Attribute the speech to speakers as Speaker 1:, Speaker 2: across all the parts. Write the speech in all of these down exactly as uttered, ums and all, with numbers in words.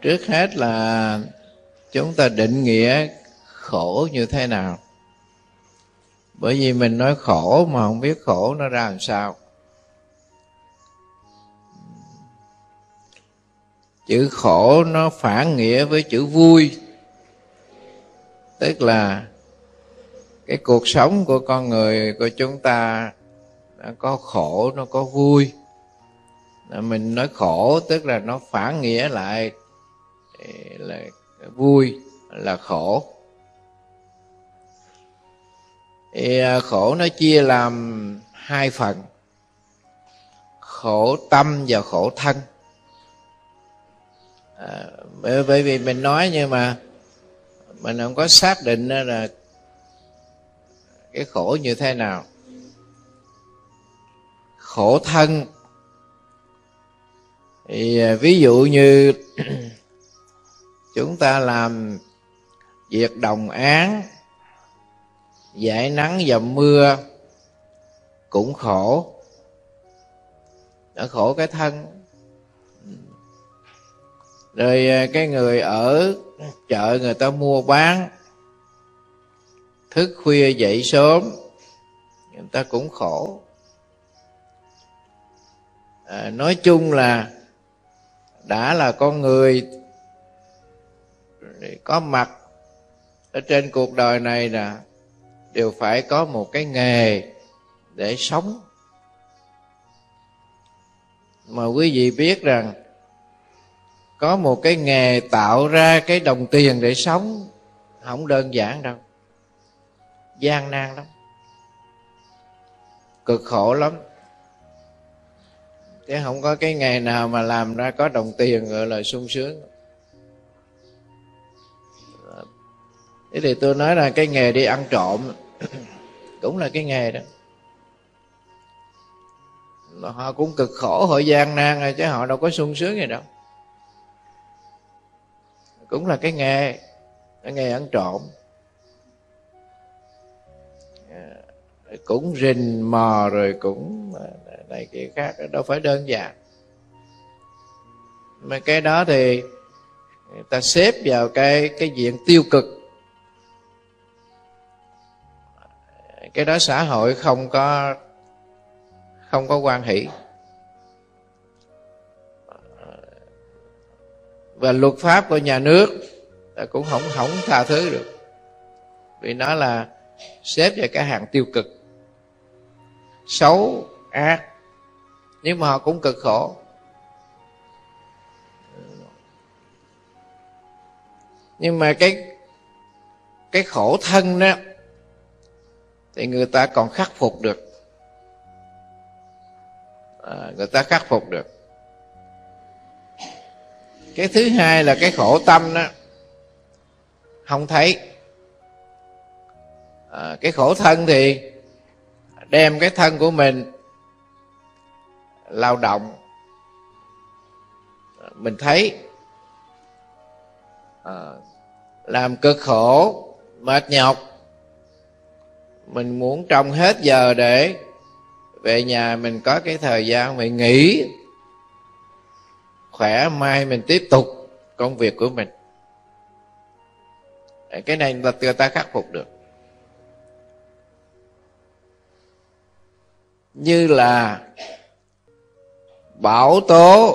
Speaker 1: trước hết là chúng ta định nghĩa khổ như thế nào. Bởi vì mình nói khổ mà không biết khổ nó ra làm sao. Chữ khổ nó phản nghĩa với chữ vui. Tức là cái cuộc sống của con người của chúng ta nó có khổ, nó có vui. Mình nói khổ tức là nó phản nghĩa lại là vui là khổ. Thì khổ nó chia làm hai phần: khổ tâm và khổ thân. À, bởi vì mình nói nhưng mà mình không có xác định là cái khổ như thế nào. Khổ thân thì ví dụ như chúng ta làm việc đồng áng, dãi nắng dầm mưa cũng khổ. Nó khổ cái thân. Rồi cái người ở chợ người ta mua bán, thức khuya dậy sớm, người ta cũng khổ. À, nói chung là đã là con người có mặt ở trên cuộc đời này là đều phải có một cái nghề để sống. Mà quý vị biết rằng có một cái nghề tạo ra cái đồng tiền để sống không đơn giản đâu, gian nan lắm, cực khổ lắm. Chứ không có cái nghề nào mà làm ra có đồng tiền gọi là sung sướng. Thế thì tôi nói là cái nghề đi ăn trộm cũng là cái nghề đó. Họ cũng cực khổ, họ gian nan rồi chứ họ đâu có sung sướng gì đâu. Cũng là cái nghề, cái nghề ăn trộm. Cũng rình mò rồi cũng này kia khác, đâu phải đơn giản. Mà cái đó thì người ta xếp vào cái cái diện tiêu cực. Cái đó xã hội không có không có hoan hỷ. Và luật pháp của nhà nước cũng không không tha thứ được, vì nó là xếp vào cái hàng tiêu cực, xấu, ác. Nhưng mà họ cũng cực khổ. Nhưng mà cái cái khổ thân đó thì người ta còn khắc phục được. À, người ta khắc phục được. Cái thứ hai là cái khổ tâm đó không thấy. À, cái khổ thân thì đem cái thân của mình lao động, mình thấy. À, làm cực khổ, mệt nhọc, mình muốn trong hết giờ để về nhà mình có cái thời gian mình nghỉ, khỏe mai mình tiếp tục công việc của mình. Cái này là người ta khắc phục được. Như là bão tố,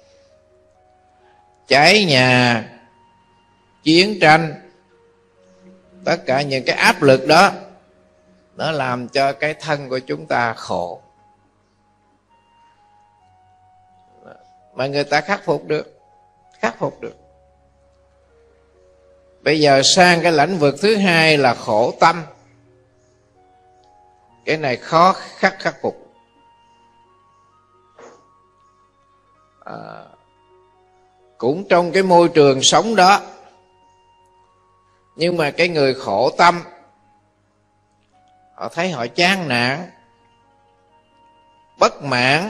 Speaker 1: cháy nhà, chiến tranh, tất cả những cái áp lực đó nó làm cho cái thân của chúng ta khổ. Mà người ta khắc phục được, khắc phục được. Bây giờ sang cái lĩnh vực thứ hai là khổ tâm. Cái này khó khắc khắc phục. À, cũng trong cái môi trường sống đó, nhưng mà cái người khổ tâm họ thấy họ chán nản, bất mãn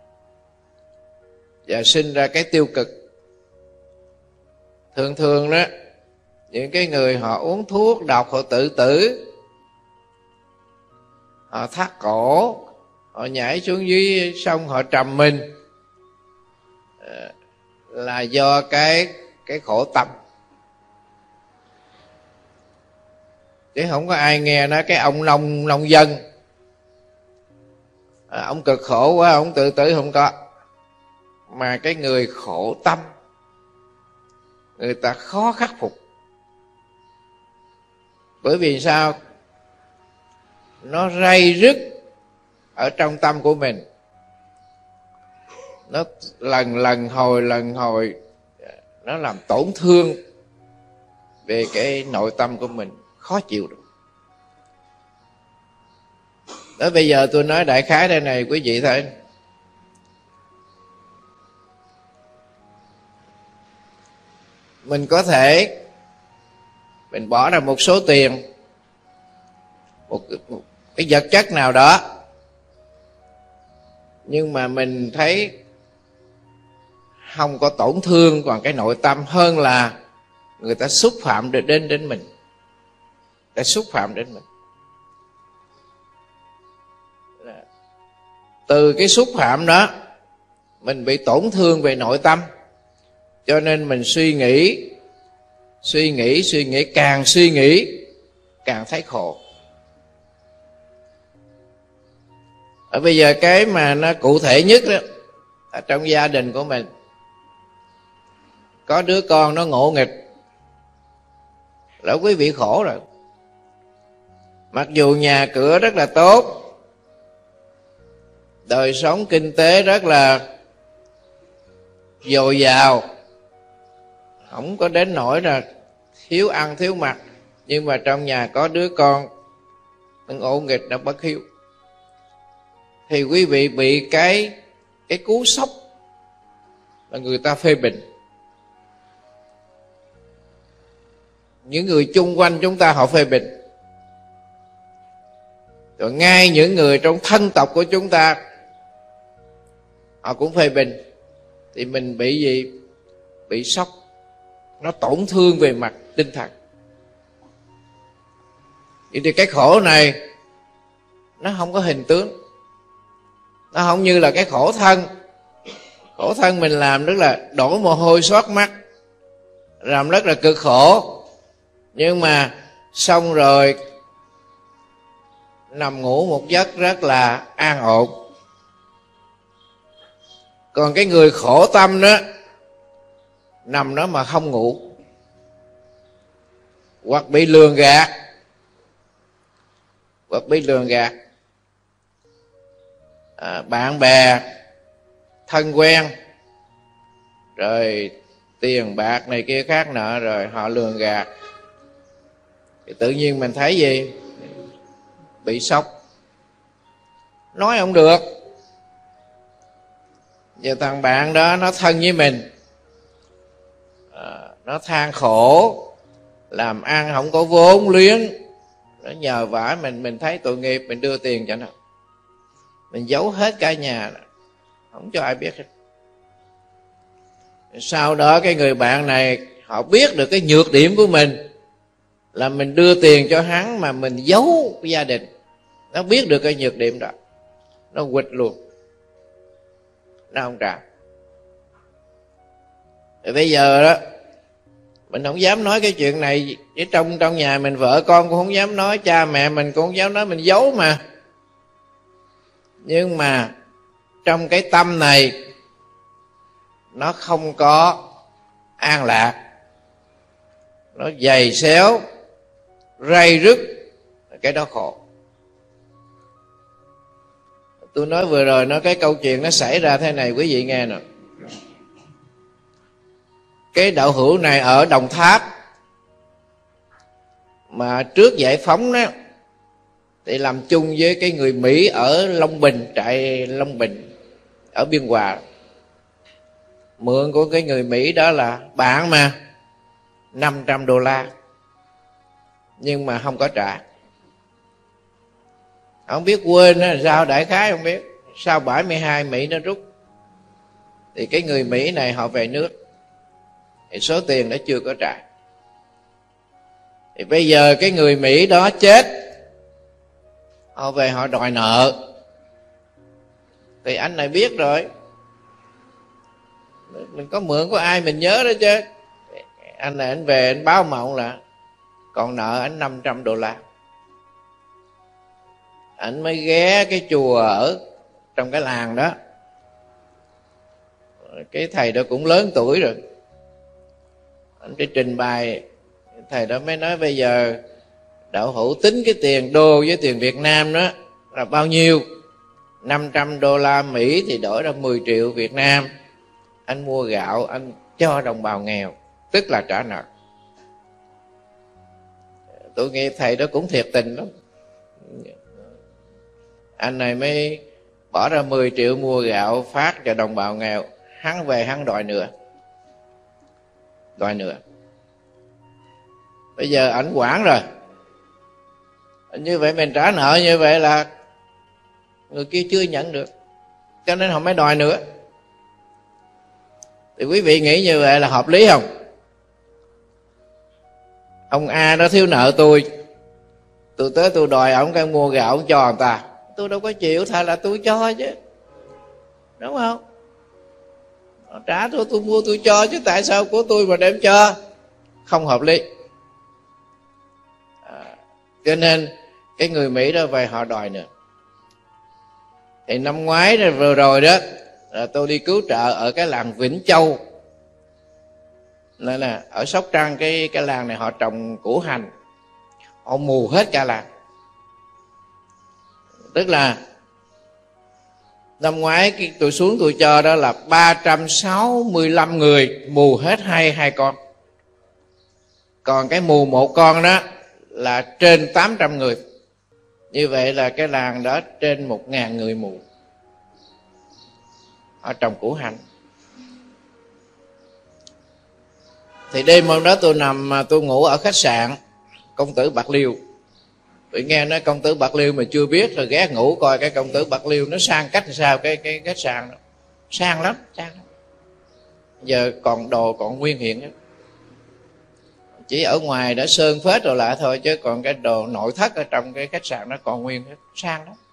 Speaker 1: và sinh ra cái tiêu cực. Thường thường đó, những cái người họ uống thuốc độc, họ tự tử, họ thắt cổ, họ nhảy xuống dưới sông, họ trầm mình, là do cái cái khổ tâm. Chứ không có ai nghe nói cái ông nông nông dân à, ông cực khổ quá ông tự tử, không có. Mà cái người khổ tâm, người ta khó khắc phục. Bởi vì sao? Nó ray rứt ở trong tâm của mình, nó lần lần hồi lần hồi nó làm tổn thương về cái nội tâm của mình, khó chịu được. Đó, bây giờ tôi nói đại khái đây này quý vị thấy. Mình có thể mình bỏ ra một số tiền, một, một cái vật chất nào đó, nhưng mà mình thấy không có tổn thương còn cái nội tâm, hơn là người ta xúc phạm đến đến đến mình, đã xúc phạm đến mình. Từ cái xúc phạm đó mình bị tổn thương về nội tâm, cho nên mình suy nghĩ suy nghĩ suy nghĩ càng suy nghĩ càng thấy khổ. Ở bây giờ cái mà nó cụ thể nhất đó, ở trong gia đình của mình có đứa con nó ngộ nghịch là quý vị khổ rồi. Mặc dù nhà cửa rất là tốt, đời sống kinh tế rất là dồi dào, không có đến nỗi là thiếu ăn thiếu mặc, nhưng mà trong nhà có đứa con nó ngộ nghịch, nó bất hiếu, thì quý vị bị cái cái cú sốc là người ta phê bình. Những người chung quanh chúng ta họ phê bình, rồi ngay những người trong thân tộc của chúng ta họ cũng phê bình, thì mình bị gì? Bị sốc, nó tổn thương về mặt tinh thần. Vậy thì cái khổ này nó không có hình tướng, nó không như là cái khổ thân. Khổ thân mình làm rất là đổ mồ hôi xót mắt, làm rất là cực khổ, nhưng mà xong rồi nằm ngủ một giấc rất là an ổn. Còn cái người khổ tâm đó, nằm đó mà không ngủ, hoặc bị lường gạt, hoặc bị lường gạt à, bạn bè thân quen, rồi tiền bạc này kia khác nợ, rồi họ lường gạt, thì tự nhiên mình thấy gì? Bị sốc, nói không được. Giờ thằng bạn đó nó thân với mình à, nó than khổ, làm ăn không có vốn liếng, nó nhờ vả mình, mình thấy tội nghiệp, mình đưa tiền cho nó, mình giấu hết cả nhà, không cho ai biết hết. Sau đó cái người bạn này họ biết được cái nhược điểm của mình là mình đưa tiền cho hắn mà mình giấu gia đình. Nó biết được cái nhược điểm đó, nó quỵt luôn, nó không trả. Thì bây giờ đó mình không dám nói cái chuyện này với trong trong nhà mình, vợ con cũng không dám nói, cha mẹ mình cũng không dám nói, mình giấu mà. Nhưng mà trong cái tâm này nó không có an lạc, nó dày xéo, ray rứt, cái đó khổ. Tôi nói vừa rồi, nói cái câu chuyện nó xảy ra thế này, quý vị nghe nè. Cái đạo hữu này ở Đồng Tháp, mà trước giải phóng đó thì làm chung với cái người Mỹ ở Long Bình, trại Long Bình ở Biên Hòa. Mượn của cái người Mỹ đó là bạn mà, năm trăm đô la, nhưng mà không có trả. Không biết quên là sao, đại khái không biết. Sau bảy mươi hai Mỹ nó rút, thì cái người Mỹ này họ về nước, thì số tiền đó chưa có trả. Thì bây giờ cái người Mỹ đó chết, họ về họ đòi nợ. Thì anh này biết rồi, mình có mượn của ai mình nhớ đó chứ. Anh này anh về anh báo mộng là còn nợ anh năm trăm đô la. Anh mới ghé cái chùa ở trong cái làng đó. Cái thầy đó cũng lớn tuổi rồi, anh cái trình bày, thầy đó mới nói bây giờ đạo hữu tính cái tiền đô với tiền Việt Nam đó là bao nhiêu. Năm trăm đô la Mỹ thì đổi ra mười triệu Việt Nam. Anh mua gạo anh cho đồng bào nghèo, tức là trả nợ. Tôi nghĩ thầy đó cũng thiệt tình lắm. Anh này mới bỏ ra mười triệu mua gạo phát cho đồng bào nghèo. Hắn về hắn đòi nữa, đòi nữa. Bây giờ ảnh quản rồi, như vậy mình trả nợ như vậy là người kia chưa nhận được, cho nên họ mới đòi nữa. Thì quý vị nghĩ như vậy là hợp lý không? Ông A đó thiếu nợ tôi, tôi tới tôi đòi ổng cái mua gạo ổng cho người ta, tôi đâu có chịu, thà là tôi cho chứ, đúng không? Họ trả tôi, tôi mua tôi cho chứ, tại sao của tôi mà đem cho? Không hợp lý. À, cho nên cái người Mỹ đó về họ đòi nữa. Thì năm ngoái rồi vừa rồi đó là tôi đi cứu trợ ở cái làng Vĩnh Châu. Nên là ở Sóc Trăng, cái cái làng này họ trồng củ hành, họ mù hết cả làng. Tức là năm ngoái tôi xuống tôi cho đó là ba trăm sáu mươi lăm người mù hết hai hai con. Còn cái mù một con đó là trên tám trăm người. Như vậy là cái làng đó trên một ngàn người mù. Họ trồng củ hành. Thì đêm hôm đó tôi nằm, tôi ngủ ở khách sạn Công Tử Bạc Liêu. Tôi nghe nói Công Tử Bạc Liêu mà chưa biết rồi ghé ngủ coi cái Công Tử Bạc Liêu nó sang cách sao, cái cái khách sạn đó sang lắm, sang lắm. Giờ còn đồ còn nguyên hiện đó. Chỉ ở ngoài đã sơn phết rồi lại thôi, chứ còn cái đồ nội thất ở trong cái khách sạn nó còn nguyên hết, sang lắm.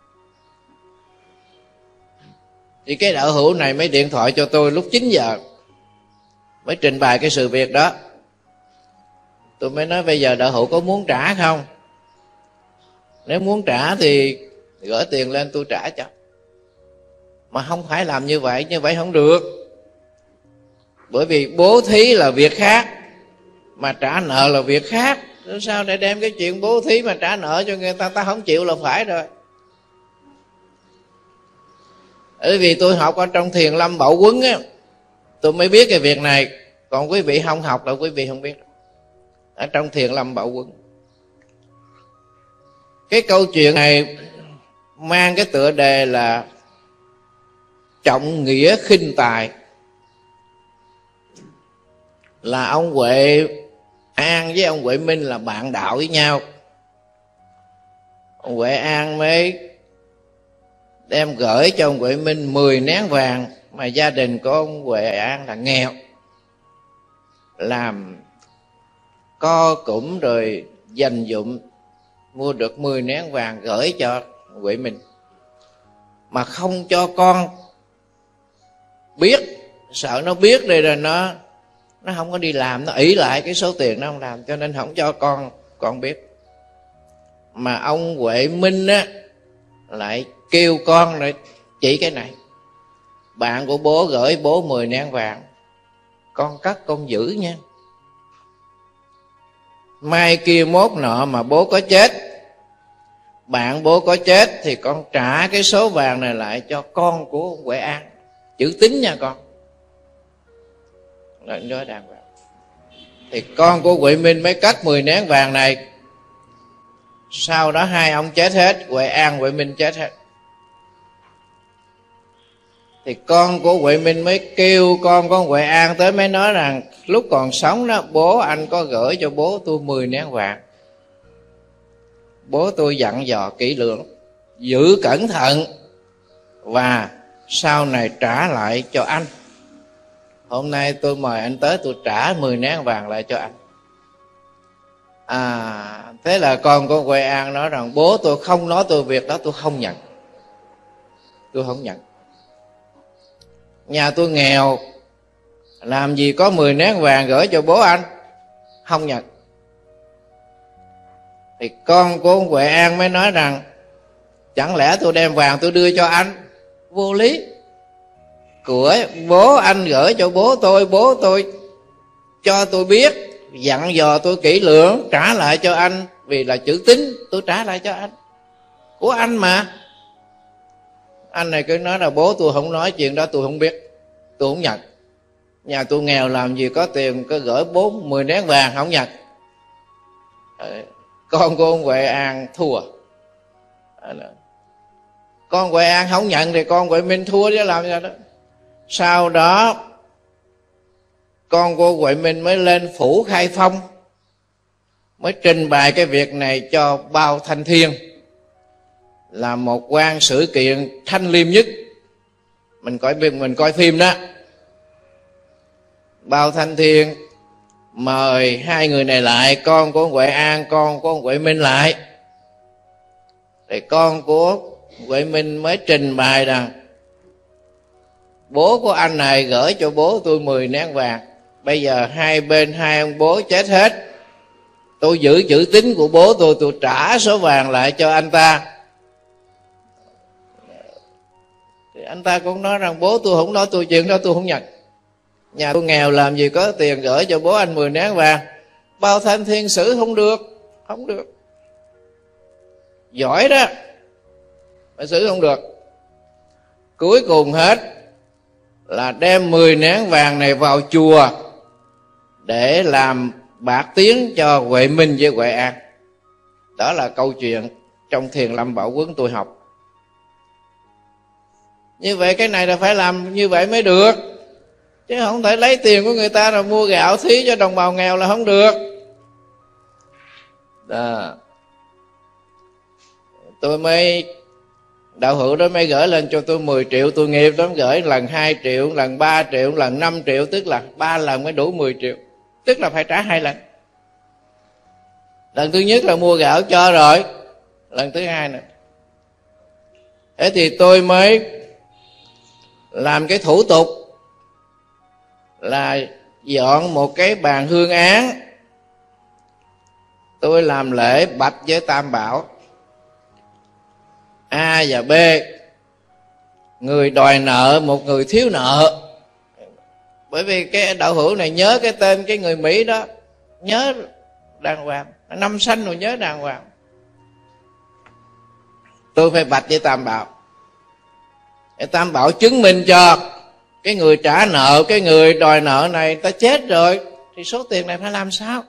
Speaker 1: Thì cái đạo hữu này mới điện thoại cho tôi lúc chín giờ, mới trình bày cái sự việc đó. Tôi mới nói bây giờ đạo hữu có muốn trả không? Nếu muốn trả thì gửi tiền lên tôi trả cho. Mà không phải làm như vậy, như vậy không được. Bởi vì bố thí là việc khác, mà trả nợ là việc khác. Sao để đem cái chuyện bố thí mà trả nợ cho người ta, ta không chịu là phải rồi. Bởi vì tôi học ở trong Thiền Lâm Bảo Quấn á, tôi mới biết cái việc này. Còn quý vị không học là quý vị không biết. Ở trong Thiền Lâm Bảo Quấn, cái câu chuyện này mang cái tựa đề là trọng nghĩa khinh tài. Là ông Huệ An với ông Huệ Minh là bạn đạo với nhau. Ông Huệ An mới đem gửi cho ông Huệ Minh mười nén vàng, mà gia đình của ông Huệ An là nghèo, làm co cũng rồi dành dụm mua được mười nén vàng gửi cho Huệ Minh, mà không cho con biết, sợ nó biết đây rồi nó nó không có đi làm, nó ỷ lại cái số tiền nó không làm, cho nên không cho con con biết. Mà ông Huệ Minh á lại kêu con lại chỉ cái này: bạn của bố gửi bố mười nén vàng, con cất con giữ nha, mai kia mốt nọ mà bố có chết, bạn bố có chết thì con trả cái số vàng này lại cho con của Huệ An, chữ tín nha con. Nói đàng hoàng. Thì con của Huệ Minh mới cất mười nén vàng này. Sau đó hai ông chết hết, Huệ An, Huệ Minh chết hết. Thì con của Huệ Minh mới kêu con của Huệ An tới, mới nói rằng lúc còn sống đó, bố anh có gửi cho bố tôi mười nén vàng. Bố tôi dặn dò kỹ lưỡng, giữ cẩn thận, và sau này trả lại cho anh. Hôm nay tôi mời anh tới, tôi trả mười nén vàng lại cho anh. À, thế là con của Huệ An nói rằng bố tôi không nói tôi việc đó, tôi không nhận. Tôi không nhận. Nhà tôi nghèo, làm gì có mười nén vàng gửi cho bố anh, không nhận. Thì con của ông Huệ An mới nói rằng chẳng lẽ tôi đem vàng tôi đưa cho anh? Vô lý. Của bố anh gửi cho bố tôi, bố tôi cho tôi biết, dặn dò tôi kỹ lưỡng, trả lại cho anh. Vì là chữ tín, tôi trả lại cho anh. Của anh mà. Anh này cứ nói là bố tôi không nói chuyện đó, tôi không biết, tôi không nhận. Nhà tôi nghèo làm gì có tiền có gửi bốn mười nén vàng, không nhận. Con của ông Huệ An thua. Con Huệ An không nhận thì con Huệ Minh thua chứ làm sao đó. Sau đó con của Huệ Minh mới lên phủ Khai Phong, mới trình bày cái việc này cho Bao Thanh Thiên, là một quan sự kiện thanh liêm nhất. Mình coi mình coi phim đó. Bao Thanh Thiên mời hai người này lại, con của Huệ An, con của Huệ Minh lại. Thì con của Huệ Minh mới trình bày rằng bố của anh này gửi cho bố tôi mười nén vàng. Bây giờ hai bên hai ông bố chết hết, tôi giữ chữ tín của bố tôi, tôi trả số vàng lại cho anh ta. Thì anh ta cũng nói rằng bố tôi không nói tôi chuyện đó, tôi không nhận. Nhà tôi nghèo làm gì có tiền gửi cho bố anh mười nén vàng. Bao Thanh Thiên xử không được, không được. Giỏi đó, mà xử không được. Cuối cùng hết là đem mười nén vàng này vào chùa để làm bạc tiếng cho Huệ Minh với Huệ An. Đó là câu chuyện trong Thiền Lâm Bảo Quấn tôi học. Như vậy cái này là phải làm như vậy mới được, chứ không thể lấy tiền của người ta rồi mua gạo thí cho đồng bào nghèo là không được. Đó. Tôi mới đạo hữu đó mới gửi lên cho tôi mười triệu, tôi nghiệp lắm, gửi lần hai triệu, lần ba triệu, lần năm triệu, tức là ba lần mới đủ mười triệu, tức là phải trả hai lần. Lần thứ nhất là mua gạo cho rồi, lần thứ hai nữa. Thế thì tôi mới làm cái thủ tục là dọn một cái bàn hương án. Tôi làm lễ bạch với Tam Bảo A và B, người đòi nợ, một người thiếu nợ. Bởi vì cái đạo hữu này nhớ cái tên cái người Mỹ đó, nhớ đàng hoàng, năm sanh rồi nhớ đàng hoàng. Tôi phải bạch với Tam Bảo. Cái Tam Bảo chứng minh cho cái người trả nợ, cái người đòi nợ này ta chết rồi, thì số tiền này phải làm sao?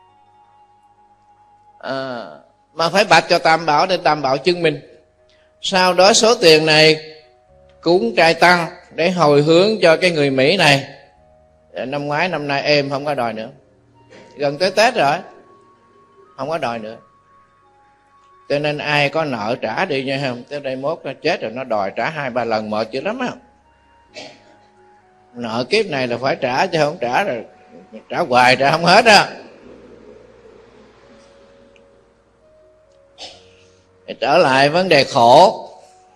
Speaker 1: À, mà phải bạch cho Tam Bảo để Tam Bảo chứng minh. Sau đó số tiền này cúng trai tăng để hồi hướng cho cái người Mỹ này. Năm ngoái năm nay em không có đòi nữa, gần tới Tết rồi, không có đòi nữa. Cho nên ai có nợ trả đi nha, không tới đây mốt nó chết rồi nó đòi trả hai ba lần mệt dữ lắm á. Nợ kiếp này là phải trả, chứ không trả rồi trả hoài trả không hết á. Trở lại vấn đề khổ,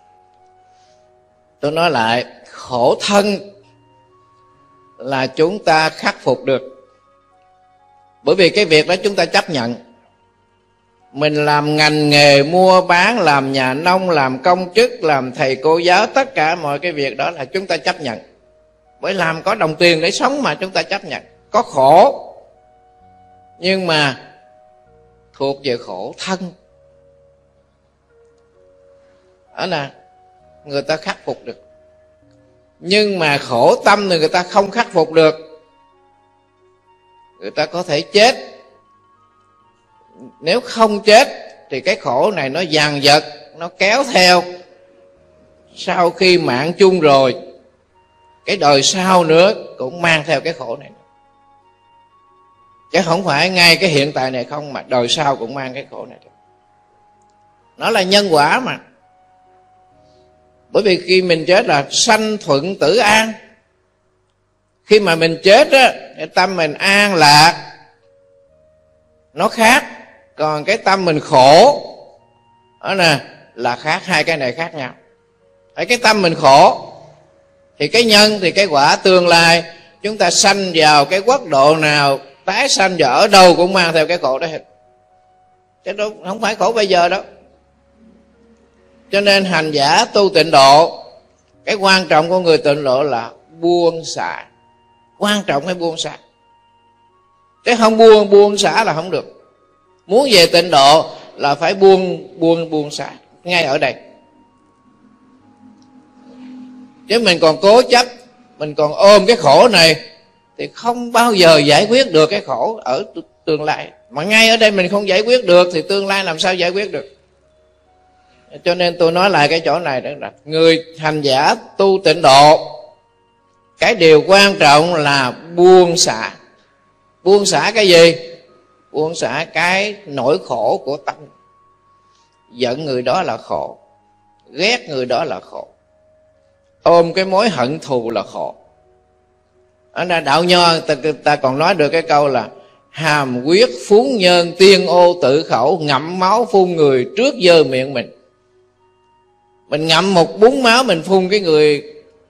Speaker 1: tôi nói lại, khổ thân là chúng ta khắc phục được. Bởi vì cái việc đó chúng ta chấp nhận. Mình làm ngành nghề mua bán, làm nhà nông, làm công chức, làm thầy cô giáo, tất cả mọi cái việc đó là chúng ta chấp nhận. Bởi làm có đồng tiền để sống mà chúng ta chấp nhận. Có khổ, nhưng mà thuộc về khổ thân. Đó là người ta khắc phục được. Nhưng mà khổ tâm thì người ta không khắc phục được. Người ta có thể chết. Nếu không chết thì cái khổ này nó dằn vặt, nó kéo theo. Sau khi mạng chung rồi, cái đời sau nữa cũng mang theo cái khổ này. Chứ không phải ngay cái hiện tại này không, mà đời sau cũng mang cái khổ này. Nó là nhân quả mà. Bởi vì khi mình chết là sanh thuận tử an. Khi mà mình chết á, cái tâm mình an lạc, nó khác. Còn cái tâm mình khổ, đó nè, là khác, hai cái này khác nhau. Ở cái tâm mình khổ thì cái nhân thì cái quả tương lai chúng ta sanh vào cái quốc độ nào, tái sanh vào ở đâu cũng mang theo cái khổ đó hết, chứ đâu không phải khổ bây giờ đâu. Cho nên hành giả tu tịnh độ, cái quan trọng của người tịnh độ là buông xả. Quan trọng phải buông xả, chứ không buông buông xả là không được. Muốn về tịnh độ là phải buông buông buông xả ngay ở đây. Chứ mình còn cố chấp, mình còn ôm cái khổ này thì không bao giờ giải quyết được cái khổ ở tương lai. Mà ngay ở đây mình không giải quyết được thì tương lai làm sao giải quyết được. Cho nên tôi nói lại cái chỗ này đó là người hành giả tu tịnh độ, cái điều quan trọng là buông xả. Buông xả cái gì? Buông xả cái nỗi khổ của tâm. Giận người đó là khổ, ghét người đó là khổ, ôm cái mối hận thù là khổ. Ở đây đạo nho ta, ta còn nói được cái câu là hàm quyết phú nhân tiên ô tự khẩu, ngậm máu phun người trước dơ miệng mình. Mình ngậm một búng máu mình phun cái người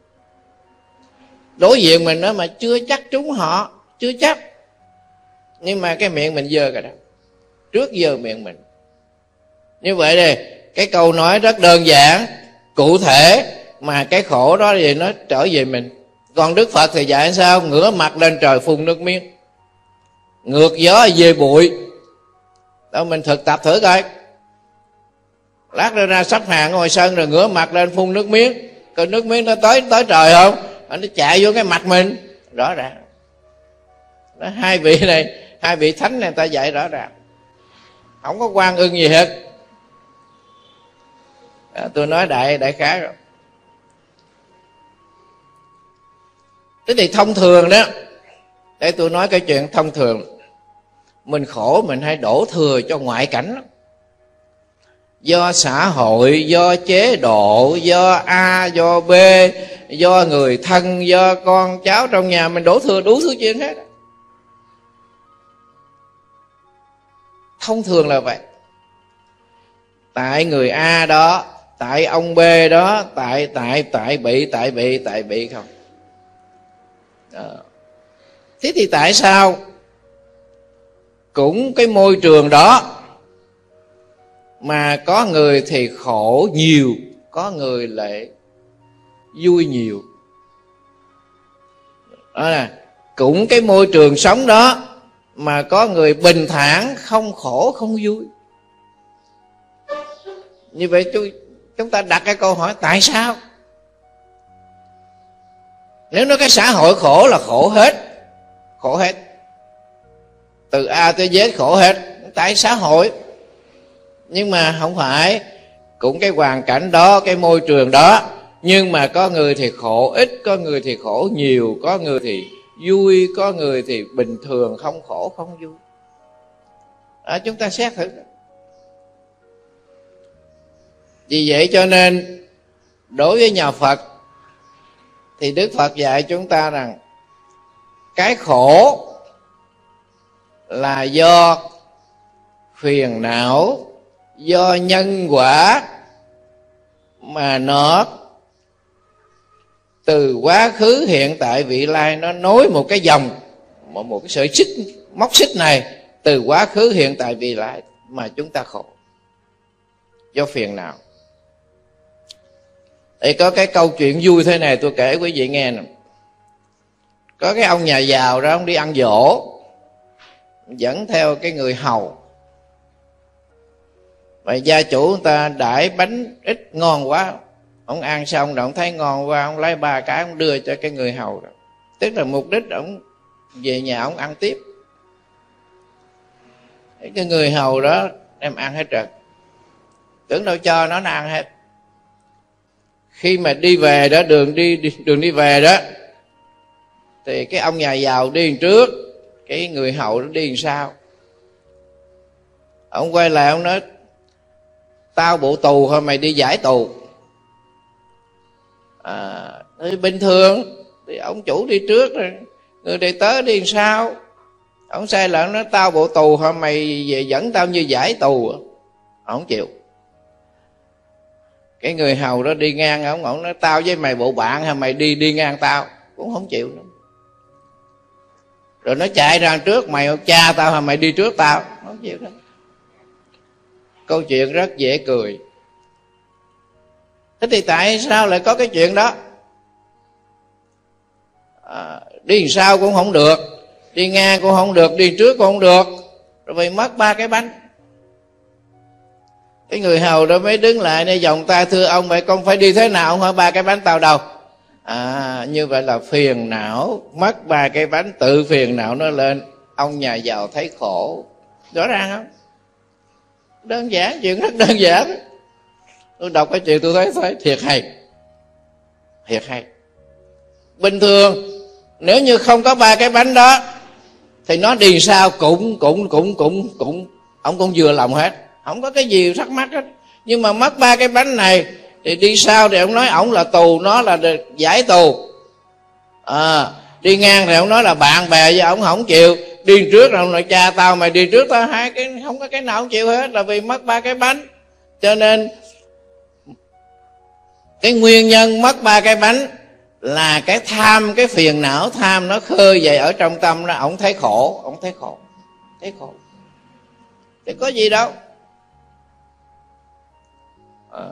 Speaker 1: đối diện mình đó mà chưa chắc trúng họ, chưa chắc, nhưng mà cái miệng mình dơ rồi đó, trước dơ miệng mình. Như vậy đây, cái câu nói rất đơn giản, cụ thể, mà cái khổ đó thì nó trở về mình. Còn Đức Phật thì dạy sao? Ngửa mặt lên trời phun nước miếng, ngược gió về bụi. Đâu mình thực tập thử coi. Lát ra ra sắp hàng ngồi sân rồi ngửa mặt lên phun nước miếng, coi nước miếng nó tới tới trời không? Nó chạy vô cái mặt mình, rõ ràng. Đó, hai vị này, hai vị thánh này ta dạy rõ ràng, không có quan ưng gì hết. Đó, tôi nói đại đại khái rồi. Thế thì thông thường đó, để tôi nói cái chuyện thông thường, mình khổ mình hay đổ thừa cho ngoại cảnh đó. Do xã hội, do chế độ, do A, do B, do người thân, do con cháu trong nhà, mình đổ thừa đủ thứ chuyện hết. Thông thường là vậy. Tại người A đó, tại ông B đó, tại tại tại bị tại bị tại bị không. Đó. Thế thì tại sao cũng cái môi trường đó mà có người thì khổ nhiều, có người lại vui nhiều? Đó là cũng cái môi trường sống đó mà có người bình thản, không khổ không vui. Như vậy chúng ta đặt cái câu hỏi tại sao? Nếu nói cái xã hội khổ là khổ hết, khổ hết, từ A tới Z khổ hết, tại xã hội. Nhưng mà không phải, cũng cái hoàn cảnh đó, cái môi trường đó, nhưng mà có người thì khổ ít, có người thì khổ nhiều, có người thì vui, có người thì bình thường, không khổ không vui. Đó, chúng ta xét thử. Vì vậy cho nên đối với nhà Phật thì Đức Phật dạy chúng ta rằng cái khổ là do phiền não, do nhân quả mà nó từ quá khứ hiện tại vị lai, nó nối một cái dòng, một, một cái sợi xích, móc xích này từ quá khứ hiện tại vị lai mà chúng ta khổ do phiền não. Thì có cái câu chuyện vui thế này tôi kể quý vị nghe nè. Có cái ông nhà giàu đó, ông đi ăn giỗ, dẫn theo cái người hầu. Và gia chủ người ta đãi bánh ít ngon quá, ông ăn xong rồi ông thấy ngon quá, ông lấy ba cái ông đưa cho cái người hầu đó. Tức là mục đích ông về nhà ông ăn tiếp. Cái người hầu đó đem ăn hết trơn, tưởng đâu cho nó nó ăn hết. Khi mà đi về đó, đường đi, đi đường đi về đó, thì cái ông nhà giàu đi trước, cái người hầu nó đi sau. Ông quay lại ông nói: tao bộ tù thôi, mày đi giải tù. À, thì bình thường thì ông chủ đi trước rồi người đệ tớ đi sau. Ông sai lại ông nói: tao bộ tù thôi, mày về dẫn tao như giải tù. Ông không chịu. Cái người hầu đó đi ngang ông, ông nói: tao với mày bộ bạn hay mày đi đi ngang tao? Cũng không chịu nữa. rồi nó chạy ra trước mày, cha tao hay mày đi trước tao, không chịu đâu. Câu chuyện rất dễ cười. Thế thì tại sao lại có cái chuyện đó? À, đi sau cũng không được, đi ngang cũng không được, đi trước cũng không được, rồi vì mất ba cái bánh. Cái người hầu đó mới đứng lại để vòng tay: thưa ông, vậy con phải đi thế nào? Ông hỏi: ba cái bánh tao đâu? À, như vậy là phiền não, mất ba cái bánh, tự phiền não nó lên. Ông nhà giàu thấy khổ. Rõ ràng không? Đơn giản, chuyện rất đơn giản. Tôi đọc cái chuyện tôi thấy thấy thiệt hay, thiệt hay. Bình thường nếu như không có ba cái bánh đó thì nó đi sao cũng cũng cũng cũng cũng ông cũng vừa lòng hết, không có cái gì thắc mắc hết. Nhưng mà mất ba cái bánh này thì đi sau thì ông nói ổng là tù, nó là giải tù. À, đi ngang thì ông nói là bạn bè với ổng không chịu, đi trước là ông nói: cha tao mày đi trước tao, hai cái không có cái nào không chịu hết, là vì mất ba cái bánh. Cho nên cái nguyên nhân mất ba cái bánh là cái tham, cái phiền não tham nó khơi dậy ở trong tâm đó. Ổng thấy khổ, ổng thấy khổ, thấy khổ. Thì có gì đâu. À,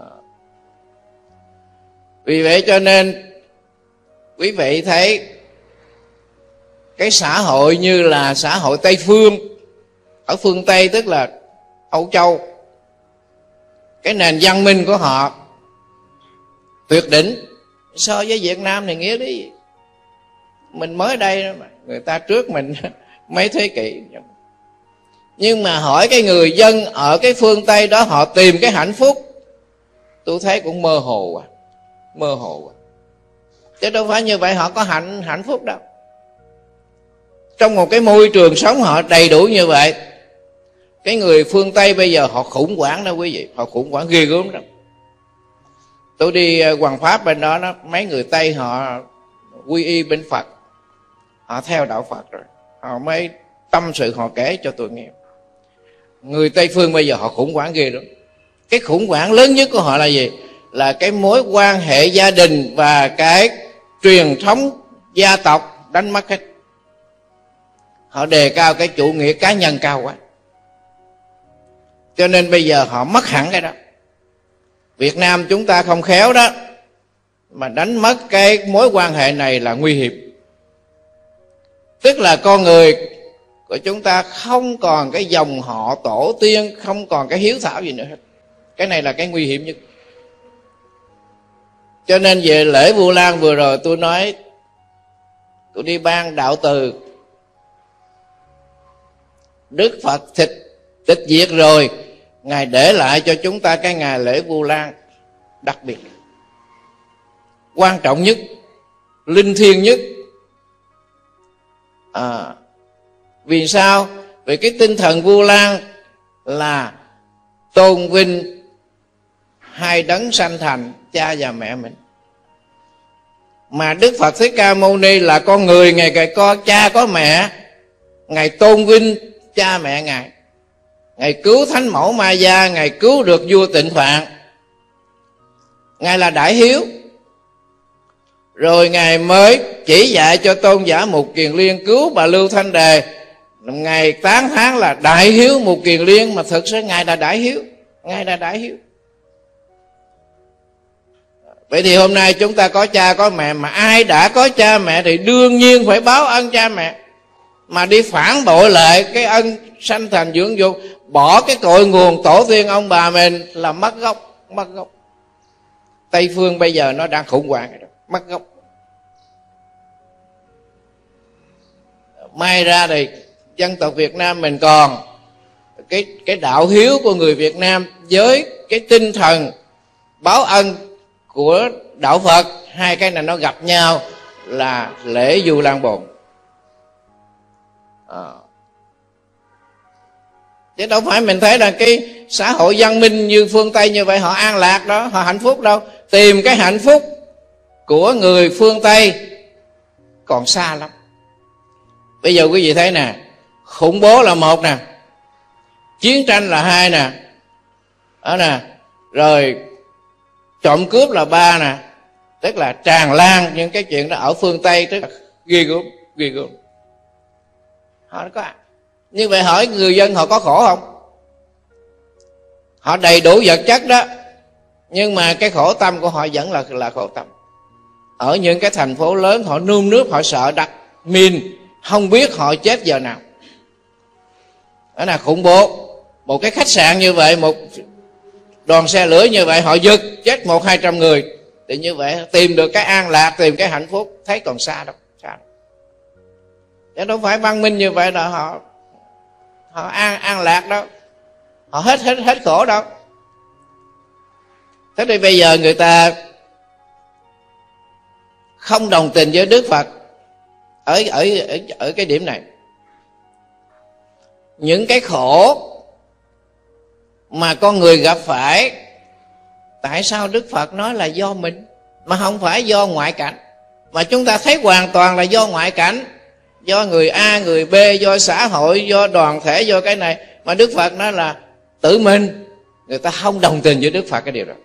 Speaker 1: vì vậy cho nên quý vị thấy cái xã hội như là xã hội Tây Phương, ở phương Tây tức là Âu Châu, cái nền văn minh của họ tuyệt đỉnh. So với Việt Nam thì nghĩa lý, mình mới đây đó mà, người ta trước mình mấy thế kỷ. Nhưng mà hỏi cái người dân ở cái phương Tây đó họ tìm cái hạnh phúc, tôi thấy cũng mơ hồ à, mơ hồ à. Chứ đâu phải như vậy họ có hạnh hạnh phúc đâu. Trong một cái môi trường sống họ đầy đủ như vậy, cái người phương Tây bây giờ họ khủng hoảng đó quý vị, họ khủng hoảng ghê gớm lắm. Tôi đi Hoàng Pháp bên đó, đó mấy người Tây họ quy y bên Phật, họ theo đạo Phật rồi, họ mới tâm sự họ kể cho tôi nghe. Người Tây Phương bây giờ họ khủng hoảng ghê lắm. Cái khủng hoảng lớn nhất của họ là gì? Là cái mối quan hệ gia đình và cái truyền thống gia tộc đánh mất hết. Họ đề cao cái chủ nghĩa cá nhân cao quá, cho nên bây giờ họ mất hẳn cái đó. Việt Nam chúng ta không khéo đó mà đánh mất cái mối quan hệ này là nguy hiểm. Tức là con người của chúng ta không còn cái dòng họ tổ tiên, không còn cái hiếu thảo gì nữa hết. Cái này là cái nguy hiểm nhất. Cho nên về lễ Vu Lan vừa rồi tôi nói, tôi đi ban đạo từ, Đức Phật tịch tịch diệt rồi, Ngài để lại cho chúng ta cái ngày lễ Vu Lan đặc biệt, quan trọng nhất, linh thiêng nhất. À, vì sao? Vì cái tinh thần Vu Lan là tôn vinh hai đấng sanh thành, cha và mẹ mình. Mà Đức Phật Thích Ca Mâu Ni là con người, Ngài có cha có mẹ, Ngài tôn vinh cha mẹ Ngài. Ngài cứu Thánh Mẫu Ma Gia, Ngài cứu được vua Tịnh Phạn, Ngài là đại hiếu. Rồi Ngài mới chỉ dạy cho tôn giả Mục Kiền Liên cứu bà Lưu Thanh Đề. Ngài tán thán là đại hiếu Mục Kiền Liên, mà thực sự Ngài là đại hiếu, Ngài là đại hiếu. Vậy thì hôm nay chúng ta có cha có mẹ, mà ai đã có cha mẹ thì đương nhiên phải báo ân cha mẹ. Mà đi phản bội lại cái ân sanh thành dưỡng dục, bỏ cái cội nguồn tổ tiên ông bà mình là mất gốc, mất gốc. Tây Phương bây giờ nó đang khủng hoảng rồi đó, mất gốc. May ra thì dân tộc Việt Nam mình còn cái cái đạo hiếu của người Việt Nam với cái tinh thần báo ân của đạo Phật, hai cái này nó gặp nhau là lễ Vu Lan Bồn. À, chứ đâu phải mình thấy là cái xã hội văn minh như phương Tây như vậy họ an lạc đó, họ hạnh phúc đâu. Tìm cái hạnh phúc của người phương Tây còn xa lắm. Bây giờ quý vị thấy nè, khủng bố là một nè, chiến tranh là hai nè, đó nè, rồi trộm cướp là ba nè. Tức là tràn lan những cái chuyện đó ở phương Tây, tức là ghê gớm, ghê gớm. Họ có. Như vậy hỏi người dân họ có khổ không? Họ đầy đủ vật chất đó, nhưng mà cái khổ tâm của họ vẫn là là khổ tâm. Ở những cái thành phố lớn họ nơm nớp, họ sợ đặt min, không biết họ chết giờ nào. Đó là khủng bố. Một cái khách sạn như vậy, một đoàn xe lửa như vậy, họ giật chết một hai trăm người. Thì như vậy tìm được cái an lạc, tìm cái hạnh phúc thấy còn xa đâu, xa đâu. Chứ đâu phải văn minh như vậy là họ họ an an lạc đâu, họ hết hết hết khổ đâu. Thế thì bây giờ người ta không đồng tình với Đức Phật ở ở ở, ở cái điểm này. Những cái khổ mà con người gặp phải, tại sao Đức Phật nói là do mình mà không phải do ngoại cảnh? Mà chúng ta thấy hoàn toàn là do ngoại cảnh, do người A, người B, do xã hội, do đoàn thể, do cái này. Mà Đức Phật nói là tự mình. Người ta không đồng tình với Đức Phật cái điều đó.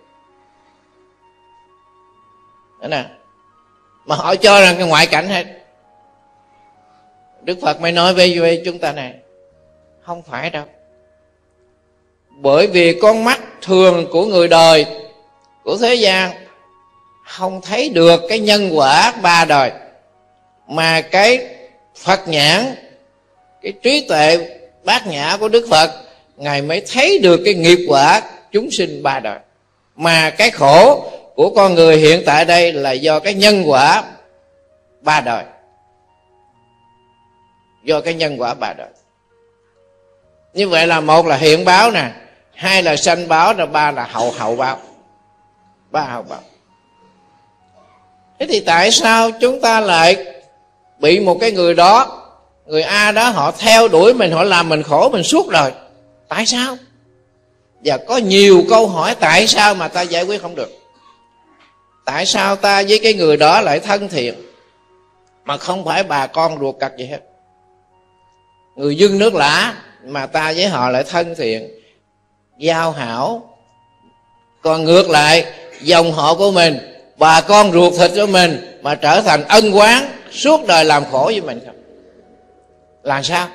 Speaker 1: Đó nè. Mà họ cho rằng cái ngoại cảnh hết. Đức Phật mới nói về, về chúng ta này, không phải đâu. Bởi vì con mắt thường của người đời, của thế gian, không thấy được cái nhân quả ba đời. Mà cái Phật nhãn, cái trí tuệ bát nhã của Đức Phật, Ngài mới thấy được cái nghiệp quả chúng sinh ba đời. Mà cái khổ của con người hiện tại đây là do cái nhân quả ba đời. Do cái nhân quả ba đời. Như vậy là một là hiện báo nè, hai là sanh báo, rồi ba là hậu hậu báo. Ba hậu báo. Thế thì tại sao chúng ta lại bị một cái người đó, người A đó, họ theo đuổi mình, họ làm mình khổ mình suốt đời? Tại sao? Và có nhiều câu hỏi tại sao mà ta giải quyết không được. Tại sao ta với cái người đó lại thân thiện mà không phải bà con ruột cặt gì hết? Người dân nước lã mà ta với họ lại thân thiện, giao hảo. Còn ngược lại, dòng họ của mình, bà con ruột thịt của mình mà trở thành ân oán, suốt đời làm khổ với mình không? Làm sao?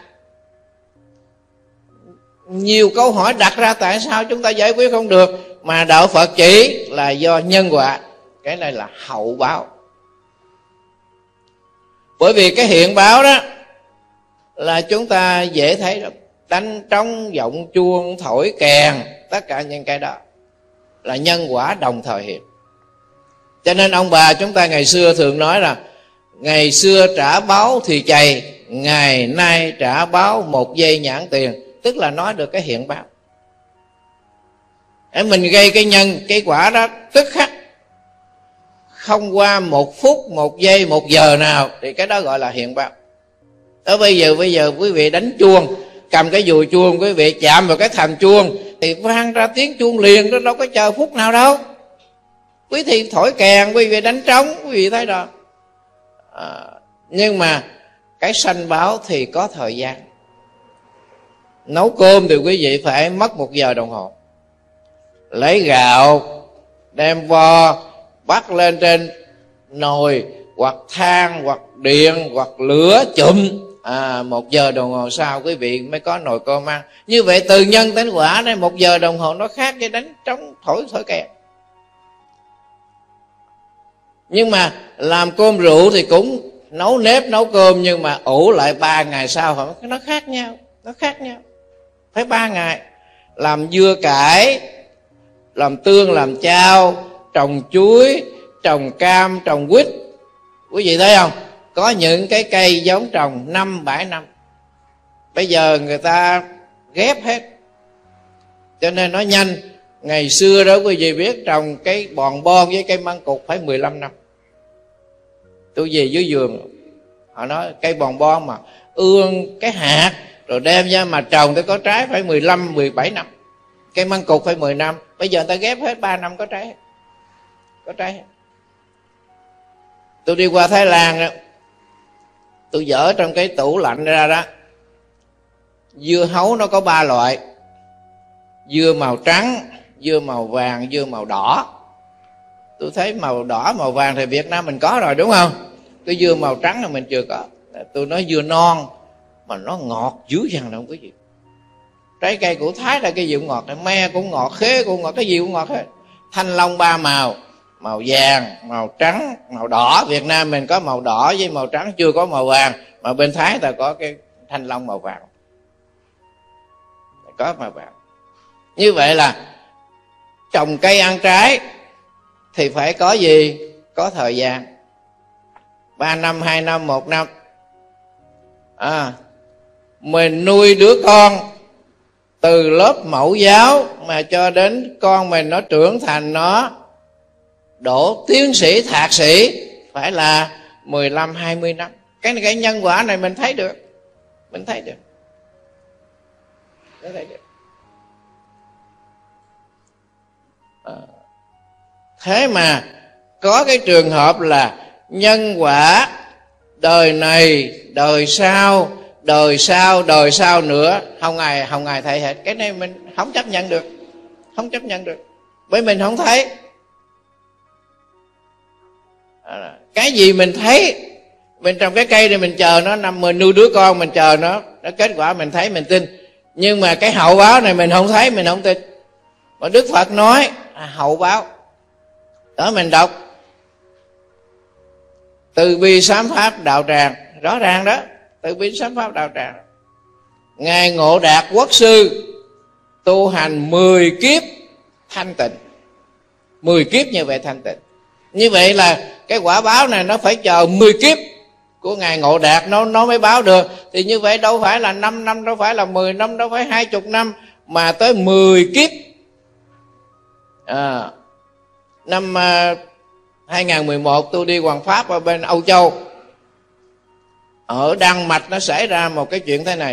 Speaker 1: Nhiều câu hỏi đặt ra tại sao chúng ta giải quyết không được. Mà đạo Phật chỉ là do nhân quả. Cái này là hậu báo. Bởi vì cái hiện báo đó là chúng ta dễ thấy đó. Đánh trống, giọng chuông, thổi kèn, tất cả những cái đó là nhân quả đồng thời hiện. Cho nên ông bà chúng ta ngày xưa thường nói là ngày xưa trả báo thì chày, ngày nay trả báo một giây nhãn tiền. Tức là nói được cái hiện báo. Để mình gây cái nhân, cái quả đó tức khắc, không qua một phút, một giây, một giờ nào, thì cái đó gọi là hiện báo. Đó bây giờ bây giờ quý vị đánh chuông, cầm cái dùi chuông, quý vị chạm vào cái thành chuông thì vang ra tiếng chuông liền, đó đâu có chờ phút nào đâu. Quý vị thổi kèn, quý vị đánh trống, quý vị thấy đó. À, nhưng mà cái sanh báo thì có thời gian. Nấu cơm thì quý vị phải mất một giờ đồng hồ. Lấy gạo, đem vo, bắt lên trên nồi, hoặc than, hoặc điện, hoặc lửa chụm. À, một giờ đồng hồ sau quý vị mới có nồi cơm ăn. Như vậy từ nhân đến quả này, một giờ đồng hồ nó khác với đánh trống thổi thổi kèn. Nhưng mà làm cơm rượu thì cũng nấu nếp nấu cơm, nhưng mà ủ lại ba ngày sau nó khác nhau, nó khác nhau. Phải ba ngày. Làm dưa cải, làm tương, làm chao, trồng chuối, trồng cam, trồng quýt. Quý vị thấy không? Có những cái cây giống trồng năm bảy năm, bây giờ người ta ghép hết, cho nên nó nhanh. Ngày xưa đó quý vị biết trồng cái bòn bon với cây măng cụt phải mười lăm năm. Tôi về dưới vườn, họ nói cây bòn bon mà ương cái hạt rồi đem ra mà trồng tới có trái phải mười lăm, mười bảy năm. Cây măng cụt phải mười năm. Bây giờ người ta ghép hết ba năm có trái. Có trái. Tôi đi qua Thái Lan đó, tôi dỡ trong cái tủ lạnh ra đó, dưa hấu nó có ba loại: dưa màu trắng, dưa màu vàng, dưa màu đỏ. Tôi thấy màu đỏ, màu vàng thì Việt Nam mình có rồi đúng không? Cái dưa màu trắng là mình chưa có. Tôi nói dưa non, mà nó ngọt dữ dằn đâu quý vị. Trái cây của Thái là cái gì cũng ngọt, me cũng ngọt, khế cũng ngọt, cái gì cũng ngọt hết. Thanh long ba màu, màu vàng, màu trắng, màu đỏ. Việt Nam mình có màu đỏ với màu trắng, chưa có màu vàng. Mà bên Thái ta có cái thanh long màu vàng, có màu vàng. Như vậy là trồng cây ăn trái thì phải có gì? Có thời gian. Ba năm, hai năm, một năm. À, mình nuôi đứa con từ lớp mẫu giáo mà cho đến con mình nó trưởng thành, nó đỗ tiến sĩ, thạc sĩ, phải là mười lăm, hai mươi năm. Cái này, cái nhân quả này mình thấy được. Mình thấy được. Mình thấy được. À, thế mà có cái trường hợp là nhân quả đời này, đời sau, đời sau, đời sau nữa, không ai không ai thấy hết. Cái này mình không chấp nhận được, không chấp nhận được, bởi mình không thấy. À, cái gì mình thấy, mình trồng cái cây này mình chờ nó năm mười nuôi đứa con, mình chờ nó, nó kết quả mình thấy mình tin. Nhưng mà cái hậu báo này mình không thấy, mình không tin. Mà Đức Phật nói à, hậu báo đó, mình đọc Từ bi sám pháp đạo tràng, rõ ràng đó. Từ bi sám pháp đạo tràng, Ngài Ngộ Đạt Quốc sư tu hành mười kiếp thanh tịnh. Mười kiếp như vậy thanh tịnh. Như vậy là cái quả báo này nó phải chờ mười kiếp của Ngài Ngộ Đạt nó, nó mới báo được. Thì như vậy đâu phải là năm năm, đâu phải là mười năm, đâu phải hai chục năm, mà tới mười kiếp. À, năm uh, hai không một một tôi đi Hoàng Pháp ở bên Âu Châu. Ở Đan Mạch nó xảy ra một cái chuyện thế này.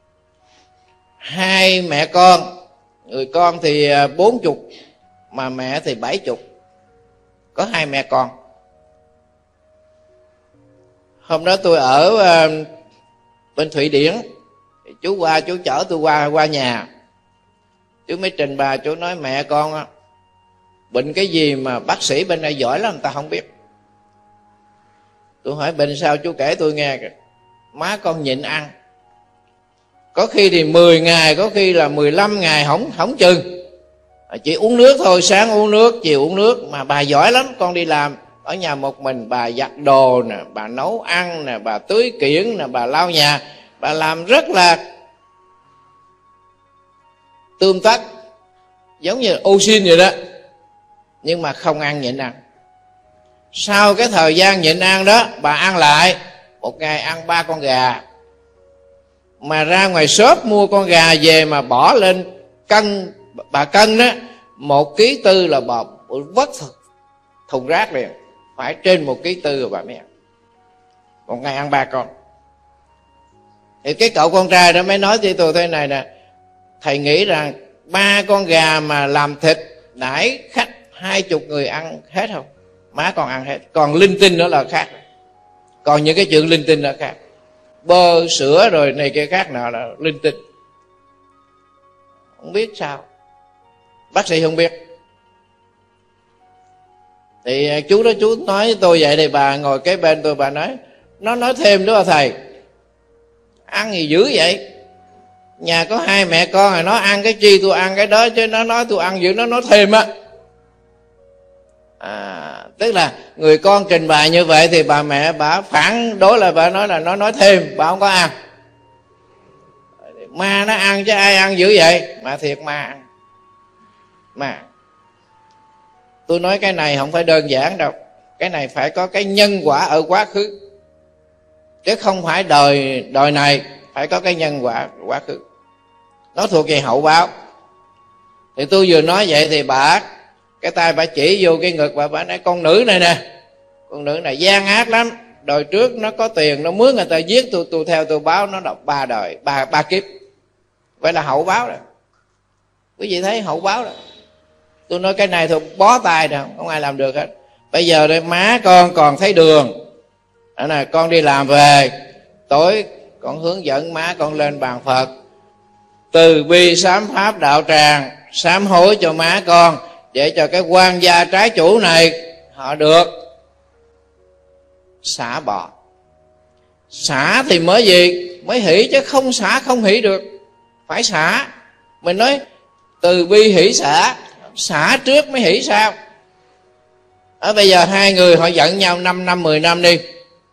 Speaker 1: Hai mẹ con, người con thì bốn chục mà mẹ thì bảy chục. Có hai mẹ con. Hôm đó tôi ở uh, bên Thụy Điển, chú qua, chú chở tôi qua qua nhà. Chú mới trình bày, chú nói mẹ con á, bệnh cái gì mà bác sĩ bên đây giỏi lắm người ta không biết. Tôi hỏi bệnh sao, chú kể tôi nghe. Má con nhịn ăn, có khi thì mười ngày, có khi là mười lăm ngày không không chừng. Chỉ uống nước thôi, sáng uống nước, chiều uống nước. Mà bà giỏi lắm, con đi làm ở nhà một mình, bà giặt đồ nè, bà nấu ăn nè, bà tưới kiển nè, bà lau nhà, bà làm rất là tươm tất, giống như ô xin vậy đó. Nhưng mà không ăn, nhịn ăn. Sau cái thời gian nhịn ăn đó, bà ăn lại. Một ngày ăn ba con gà. Mà ra ngoài shop mua con gà về mà bỏ lên cân, bà cân đó, một ký tư là bà vất thùng rác liền. Phải trên một ký tư rồi bà mới ăn. Một ngày ăn ba con. Thì cái cậu con trai đó mới nói với tôi thế này nè: thầy nghĩ rằng ba con gà mà làm thịt đãi khách hai chục người ăn hết không? Má còn ăn hết. Còn linh tinh đó là khác. Còn những cái chuyện linh tinh là khác. Bơ, sữa rồi này kia khác nào là linh tinh. Không biết sao. Bác sĩ không biết. Thì chú đó chú nói với tôi vậy, thì bà ngồi kế bên tôi, bà nói, nó nói thêm đó thầy, ăn gì dữ vậy? Nhà có hai mẹ con rồi, nó ăn cái chi tôi ăn cái đó, chứ nó nói tôi ăn dữ, nó nói thêm á. À, tức là người con trình bày như vậy thì bà mẹ bà phản đối là bà nói là nó nói thêm, bà không có ăn. Ma nó ăn chứ ai ăn dữ vậy? Mà thiệt ma ăn. Mà tôi nói cái này không phải đơn giản đâu. Cái này phải có cái nhân quả ở quá khứ, chứ không phải đời đời này. Phải có cái nhân quả quá khứ. Nó thuộc về hậu báo. Thì tôi vừa nói vậy thì bà, cái tay bà chỉ vô cái ngực bà, bà nói con nữ này nè, con nữ này gian ác lắm. Đời trước nó có tiền, nó mướn người ta giết tôi, tôi theo tôi báo nó đọc ba đời, ba ba kiếp. Vậy là hậu báo rồi. Quý vị thấy hậu báo rồi. Tôi nói cái này thôi bó tay rồi, không ai làm được hết. Bây giờ đây má con còn thấy đường. Đó này, con đi làm về, tối con hướng dẫn má con lên bàn Phật, từ bi sám pháp đạo tràng, sám hối cho má con, để cho cái quan gia trái chủ này họ được xả bỏ. Xả thì mới gì? Mới hỷ, chứ không xả không hỷ được. Phải xả. Mình nói từ bi hỷ xả, xả trước mới hỷ sao? Ở bây giờ hai người họ giận nhau năm năm, mười năm đi,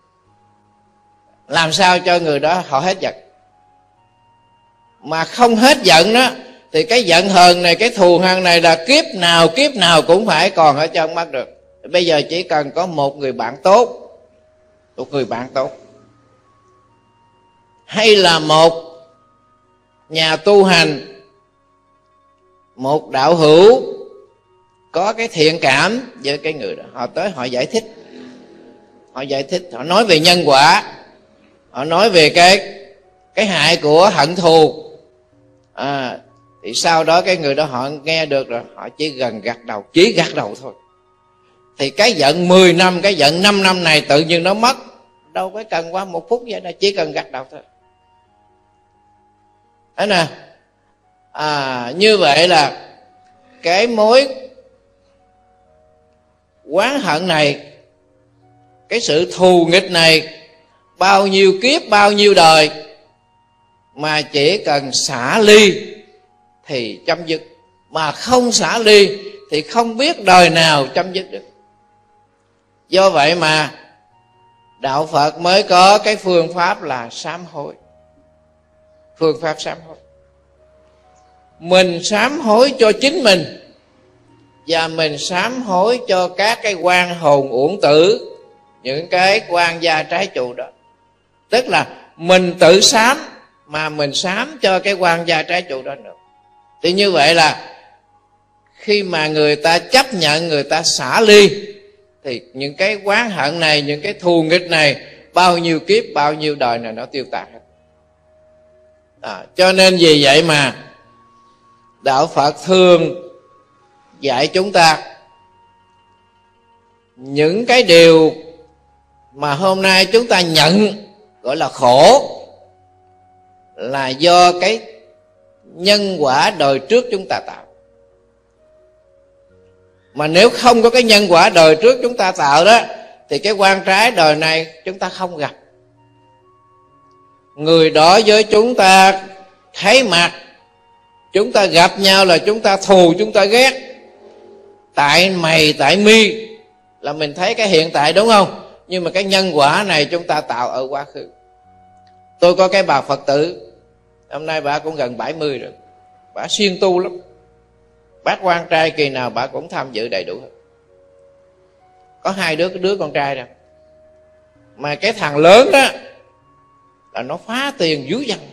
Speaker 1: làm sao cho người đó họ hết giận? Mà không hết giận đó thì cái giận hờn này, cái thù hằn này là kiếp nào kiếp nào cũng phải còn ở trong mắt được. Bây giờ chỉ cần có một người bạn tốt, một người bạn tốt, hay là một nhà tu hành, một đạo hữu có cái thiện cảm với cái người đó, họ tới họ giải thích, họ giải thích, họ nói về nhân quả, họ nói về cái cái hại của hận thù, à, thì sau đó cái người đó họ nghe được rồi, họ chỉ gần gật đầu, chỉ gật đầu thôi, thì cái giận mười năm, cái giận năm năm này tự nhiên nó mất, đâu phải cần qua một phút vậy đâu, chỉ cần gật đầu thôi. Thế nè, à, như vậy là cái mối oán hận này, cái sự thù nghịch này, bao nhiêu kiếp, bao nhiêu đời, mà chỉ cần xả ly thì chấm dứt, mà không xả ly thì không biết đời nào chấm dứt được. Do vậy mà đạo Phật mới có cái phương pháp là sám hối. Phương pháp sám hối, mình sám hối cho chính mình, và mình sám hối cho các cái quan hồn uổng tử, những cái quan gia trái chủ đó. Tức là mình tự sám mà mình sám cho cái quan gia trái chủ đó nữa. Thì như vậy là khi mà người ta chấp nhận, người ta xả ly, thì những cái oán hận này, những cái thù nghịch này, bao nhiêu kiếp, bao nhiêu đời này nó tiêu tan hết. À, cho nên vì vậy mà đạo Phật thường dạy chúng ta những cái điều mà hôm nay chúng ta nhận gọi là khổ, là do cái nhân quả đời trước chúng ta tạo. Mà nếu không có cái nhân quả đời trước chúng ta tạo đó, thì cái quan trái đời này chúng ta không gặp. Người đó với chúng ta thấy mặt, chúng ta gặp nhau là chúng ta thù, chúng ta ghét. Tại mày, tại mi là mình thấy cái hiện tại, đúng không? Nhưng mà cái nhân quả này chúng ta tạo ở quá khứ. Tôi có cái bà Phật tử, hôm nay bà cũng gần bảy mươi rồi, bà siêng tu lắm. Bác quan trai kỳ nào bà cũng tham dự đầy đủ hết. Có hai đứa đứa con trai rồi, mà cái thằng lớn đó là nó phá tiền dữ dằn,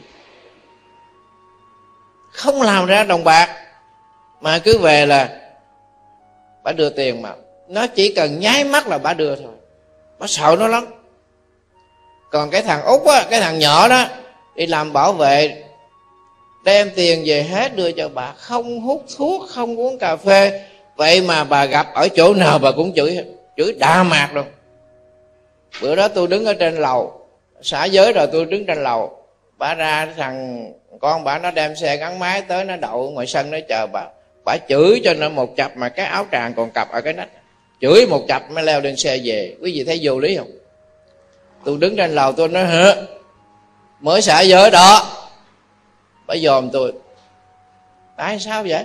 Speaker 1: không làm ra đồng bạc, mà cứ về là bà đưa tiền, mà nó chỉ cần nháy mắt là bà đưa thôi. Bà sợ nó lắm. Còn cái thằng Út á, cái thằng nhỏ đó đi làm bảo vệ, đem tiền về hết đưa cho bà, không hút thuốc, không uống cà phê. Vậy mà bà gặp ở chỗ nào bà cũng chửi, chửi đà mạt luôn. Bữa đó tôi đứng ở trên lầu, xả giới rồi tôi đứng trên lầu, bà ra, thằng con bà nó đem xe gắn máy tới, nó đậu ngoài sân nó chờ bà. Bà chửi cho nó một chập mà cái áo tràng còn cặp ở cái nách, chửi một chập mới leo lên xe về. Quý vị thấy vô lý không? Tôi đứng trên lầu tôi nói hả, mới xả giới đó. Bà dòm tôi, tại sao vậy?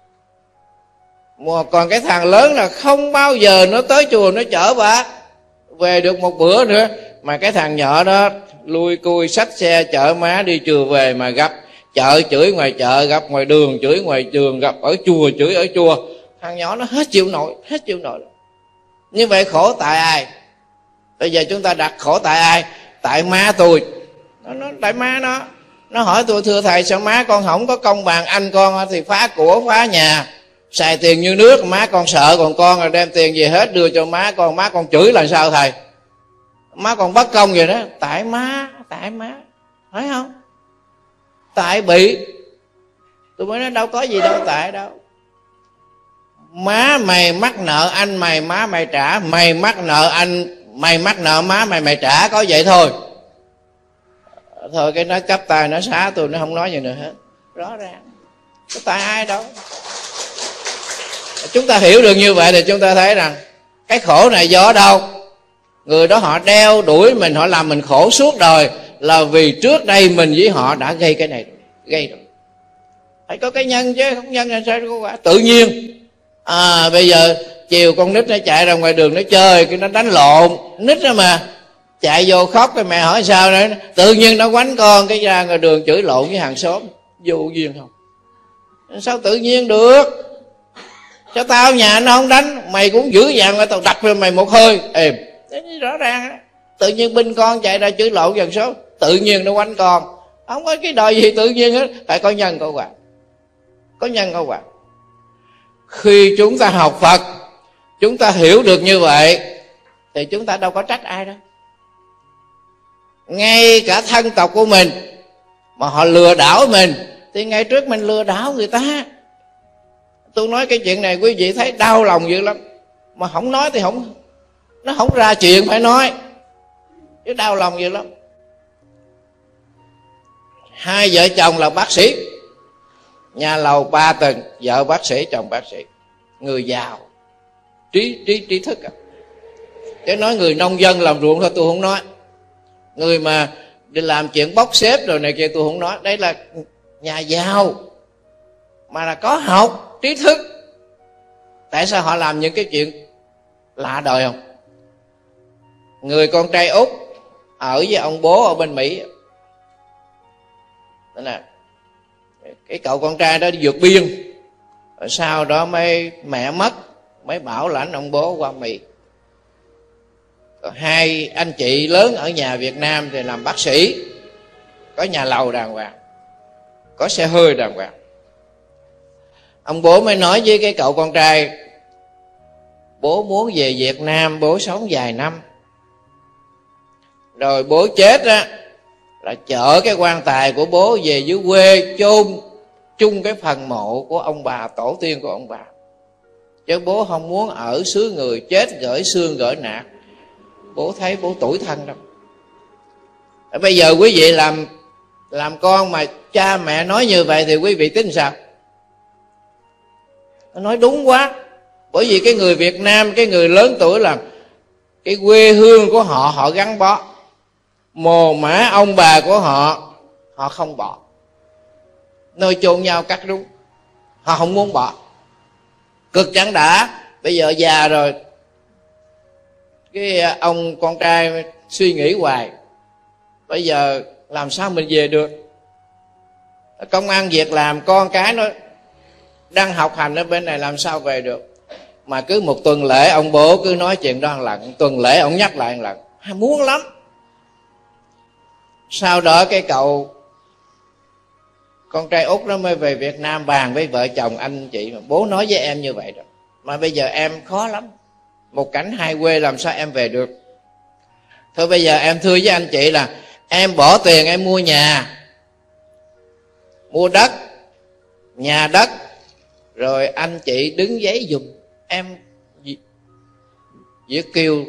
Speaker 1: Mà còn cái thằng lớn là không bao giờ nó tới chùa nó chở bà về được một bữa nữa. Mà cái thằng nhỏ đó lui cui xách xe chở má đi chùa về, mà gặp chợ chửi ngoài chợ, gặp ngoài đường chửi ngoài đường, gặp ở chùa chửi ở chùa. Thằng nhỏ nó hết chịu nổi, hết chịu nổi. Như vậy khổ tại ai? Bây giờ chúng ta đặt khổ tại ai? Tại má tôi. Nó nói tại má nó. Nó hỏi tôi, thưa thầy sao má con không có công bằng anh con thì phá của phá nhà, xài tiền như nước, má con sợ, còn con là đem tiền về hết đưa cho má con, má con chửi là sao thầy? Má con bất công vậy đó. Tại má, tại má, phải không? Tại bị. Tôi mới nói đâu có gì đâu tại đâu. Má mày mắc nợ anh mày, má mày trả. Mày mắc nợ anh, mày mắc nợ má mày, mày trả, có vậy thôi. Thôi cái nó chắp tay nó xá tôi, nó không nói gì nữa hết. Rõ ràng. Có tại ai đâu. Chúng ta hiểu được như vậy thì chúng ta thấy rằng cái khổ này do đâu? Người đó họ đeo đuổi mình, họ làm mình khổ suốt đời, là vì trước đây mình với họ đã gây cái này, gây rồi. Phải có cái nhân chứ, không nhân là sao có quả. Tự nhiên à, bây giờ chiều con nít nó chạy ra ngoài đường nó chơi, cái nó đánh lộn, nít đó mà chạy vô khóc, cái mẹ hỏi sao nữa, tự nhiên nó quánh con, cái ra ngoài đường chửi lộn với hàng xóm. Vô duyên không? Sao tự nhiên được? Sao tao nhà nó không đánh, mày cũng dữ dằn là tao đập cho mày một hơi êm. Rõ ràng đó. Tự nhiên binh con chạy ra chửi lộn dần số, tự nhiên nó quánh con. Không có cái đòi gì tự nhiên hết. Phải có nhân có quả. Có nhân có quả. Khi chúng ta học Phật, chúng ta hiểu được như vậy, thì chúng ta đâu có trách ai đâu. Ngay cả thân tộc của mình mà họ lừa đảo mình, thì ngày trước mình lừa đảo người ta. Tôi nói cái chuyện này quý vị thấy đau lòng dữ lắm, mà không nói thì không, nó không ra chuyện phải nói, chứ đau lòng dữ lắm. Hai vợ chồng là bác sĩ, nhà lầu ba tầng, vợ bác sĩ chồng bác sĩ, người giàu, trí trí trí thức à. Chứ nói người nông dân làm ruộng thôi tôi không nói, người mà đi làm chuyện bốc xếp rồi này kia tôi không nói. Đây là nhà giàu mà là có học, trí thức. Tại sao họ làm những cái chuyện lạ đời không? Người con trai út ở với ông bố ở bên Mỹ, đó là cái cậu con trai đó đi vượt biên, rồi sau đó mới mẹ mất, mới bảo lãnh ông bố qua Mỹ. Còn hai anh chị lớn ở nhà Việt Nam thì làm bác sĩ, có nhà lầu đàng hoàng, có xe hơi đàng hoàng. Ông bố mới nói với cái cậu con trai, bố muốn về Việt Nam, bố sống vài năm, rồi bố chết á là chở cái quan tài của bố về dưới quê chôn chung cái phần mộ của ông bà, tổ tiên của ông bà. Chứ bố không muốn ở xứ người chết gửi xương gửi nạc. Bố thấy bố tủi thân đâu. Bây giờ quý vị làm làm con mà cha mẹ nói như vậy thì quý vị tính sao? Nó nói đúng quá. Bởi vì cái người Việt Nam, cái người lớn tuổi là cái quê hương của họ, họ gắn bó. Mồ mả ông bà của họ, họ không bỏ. Nơi chôn nhau cắt rúng, họ không muốn bỏ. Cực chẳng đã. Bây giờ già rồi, cái ông con trai suy nghĩ hoài, bây giờ làm sao mình về được? Công ăn việc làm, con cái nó đang học hành ở bên này làm sao về được? Mà cứ một tuần lễ ông bố cứ nói chuyện đó một lần, tuần lễ ông nhắc lại một lần, muốn lắm. Sau đó cái cậu con trai út nó mới về Việt Nam bàn với vợ chồng anh chị, mà bố nói với em như vậy rồi, mà bây giờ em khó lắm, một cảnh hai quê làm sao em về được? Thôi bây giờ em thưa với anh chị là em bỏ tiền em mua nhà, mua đất, nhà đất, rồi anh chị đứng giấy giùm em Việt kiều,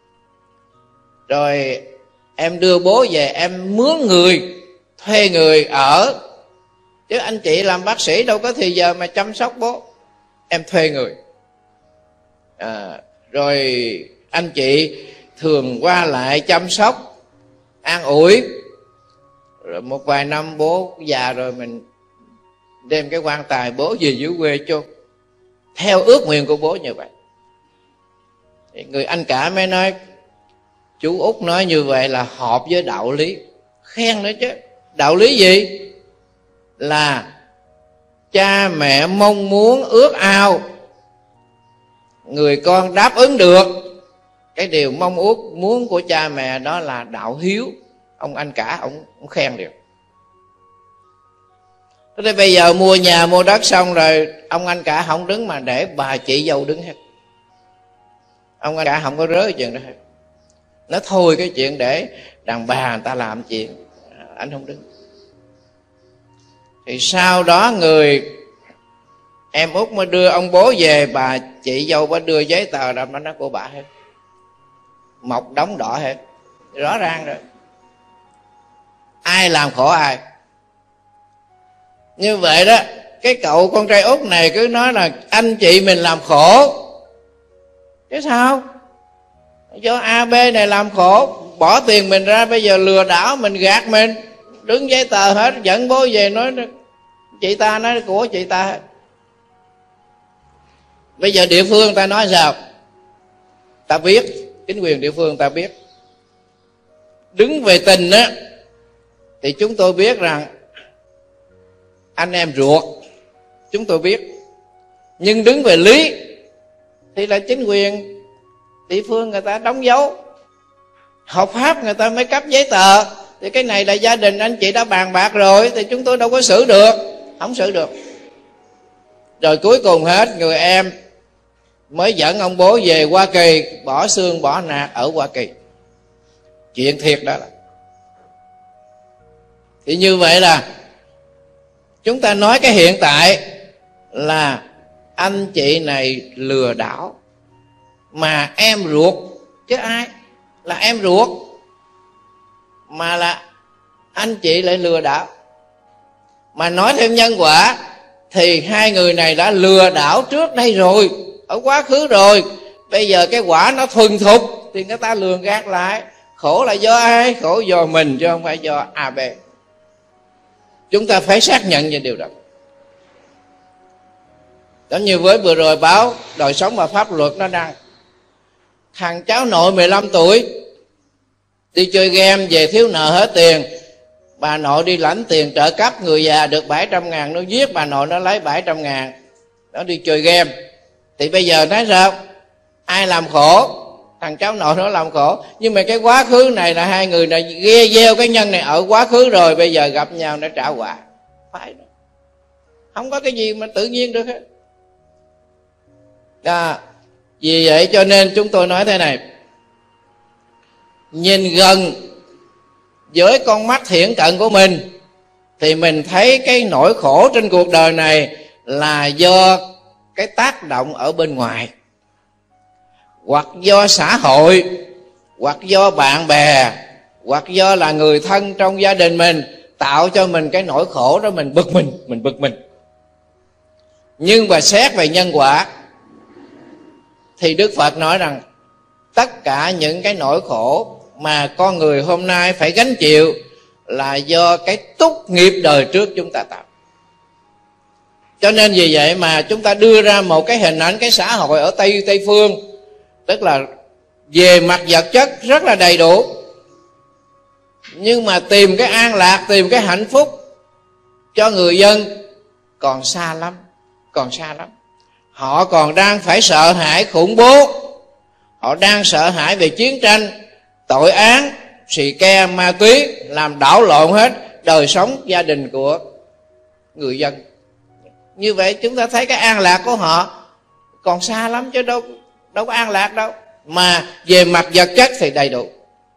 Speaker 1: rồi em đưa bố về, em mướn người, thuê người ở. Chứ anh chị làm bác sĩ đâu có thì giờ mà chăm sóc bố, em thuê người. À, rồi anh chị thường qua lại chăm sóc, an ủi. Rồi một vài năm bố già rồi mình đem cái quan tài bố về dưới quê chôn, theo ước nguyện của bố như vậy. Thì người anh cả mới nói, chú Út nói như vậy là hợp với đạo lý. Khen nữa chứ. Đạo lý gì? Là cha mẹ mong muốn ước ao, người con đáp ứng được cái điều mong ước muốn của cha mẹ, đó là đạo hiếu. Ông anh cả ông, ông khen được. Thế thì bây giờ mua nhà mua đất xong rồi, ông anh cả không đứng mà để bà chị dâu đứng hết. Ông anh cả không có rớ chuyện đó hết. Nó thôi cái chuyện để đàn bà người ta làm chuyện, anh không đứng. Thì sau đó người em út mới đưa ông bố về, bà chị dâu mới đưa giấy tờ ra, nó của bà hết, mọc đóng đỏ hết, rõ ràng rồi. Ai làm khổ ai? Như vậy đó, cái cậu con trai út này cứ nói là anh chị mình làm khổ, chứ sao? Do a bê này làm khổ, bỏ tiền mình ra, bây giờ lừa đảo mình, gạt mình, đứng giấy tờ hết, dẫn bố về nói chị ta, nói của chị ta hết. Bây giờ địa phương ta nói sao? Ta biết, chính quyền địa phương ta biết. Đứng về tình á thì chúng tôi biết rằng anh em ruột, chúng tôi biết. Nhưng đứng về lý thì là chính quyền địa phương người ta đóng dấu, hợp pháp người ta mới cấp giấy tờ. Thì cái này là gia đình anh chị đã bàn bạc rồi, thì chúng tôi đâu có xử được, không xử được. Rồi cuối cùng hết, người em mới dẫn ông bố về Hoa Kỳ, bỏ xương bỏ nạc ở Hoa Kỳ. Chuyện thiệt đó là. Thì như vậy là chúng ta nói cái hiện tại là anh chị này lừa đảo, mà em ruột chứ ai, là em ruột mà là anh chị lại lừa đảo. Mà nói thêm nhân quả thì hai người này đã lừa đảo trước đây rồi, ở quá khứ rồi. Bây giờ cái quả nó thuần thục thì người ta lường gạt lại. Khổ là do ai? Khổ do mình chứ không phải do a bê. Chúng ta phải xác nhận về điều đó. Giống như với vừa rồi báo Đời Sống và Pháp Luật nó đăng, thằng cháu nội mười lăm tuổi đi chơi game về thiếu nợ hết tiền. Bà nội đi lãnh tiền trợ cấp người già được bảy trăm ngàn, nó giết bà nội, nó lấy bảy trăm ngàn, nó đi chơi game. Thì bây giờ nói sao? Ai làm khổ? Thằng cháu nội nó làm khổ. Nhưng mà cái quá khứ này là hai người này ghe gieo cái nhân này ở quá khứ rồi, bây giờ gặp nhau nó trả quả. Phải đó. Không có cái gì mà tự nhiên được hết. À, vì vậy cho nên chúng tôi nói thế này, nhìn gần với con mắt thiển cận của mình thì mình thấy cái nỗi khổ trên cuộc đời này là do cái tác động ở bên ngoài, hoặc do xã hội, hoặc do bạn bè, hoặc do là người thân trong gia đình mình tạo cho mình cái nỗi khổ đó, mình bực mình, mình bực mình. Nhưng mà xét về nhân quả thì Đức Phật nói rằng tất cả những cái nỗi khổ mà con người hôm nay phải gánh chịu là do cái túc nghiệp đời trước chúng ta tạo. Cho nên vì vậy mà chúng ta đưa ra một cái hình ảnh cái xã hội ở Tây Tây Phương, tức là về mặt vật chất rất là đầy đủ, nhưng mà tìm cái an lạc, tìm cái hạnh phúc cho người dân còn xa lắm, còn xa lắm. Họ còn đang phải sợ hãi khủng bố, họ đang sợ hãi về chiến tranh, tội án, xì ke, ma túy, làm đảo lộn hết đời sống gia đình của người dân. Như vậy chúng ta thấy cái an lạc của họ còn xa lắm, chứ đâu đâu có an lạc đâu. Mà về mặt vật chất thì đầy đủ.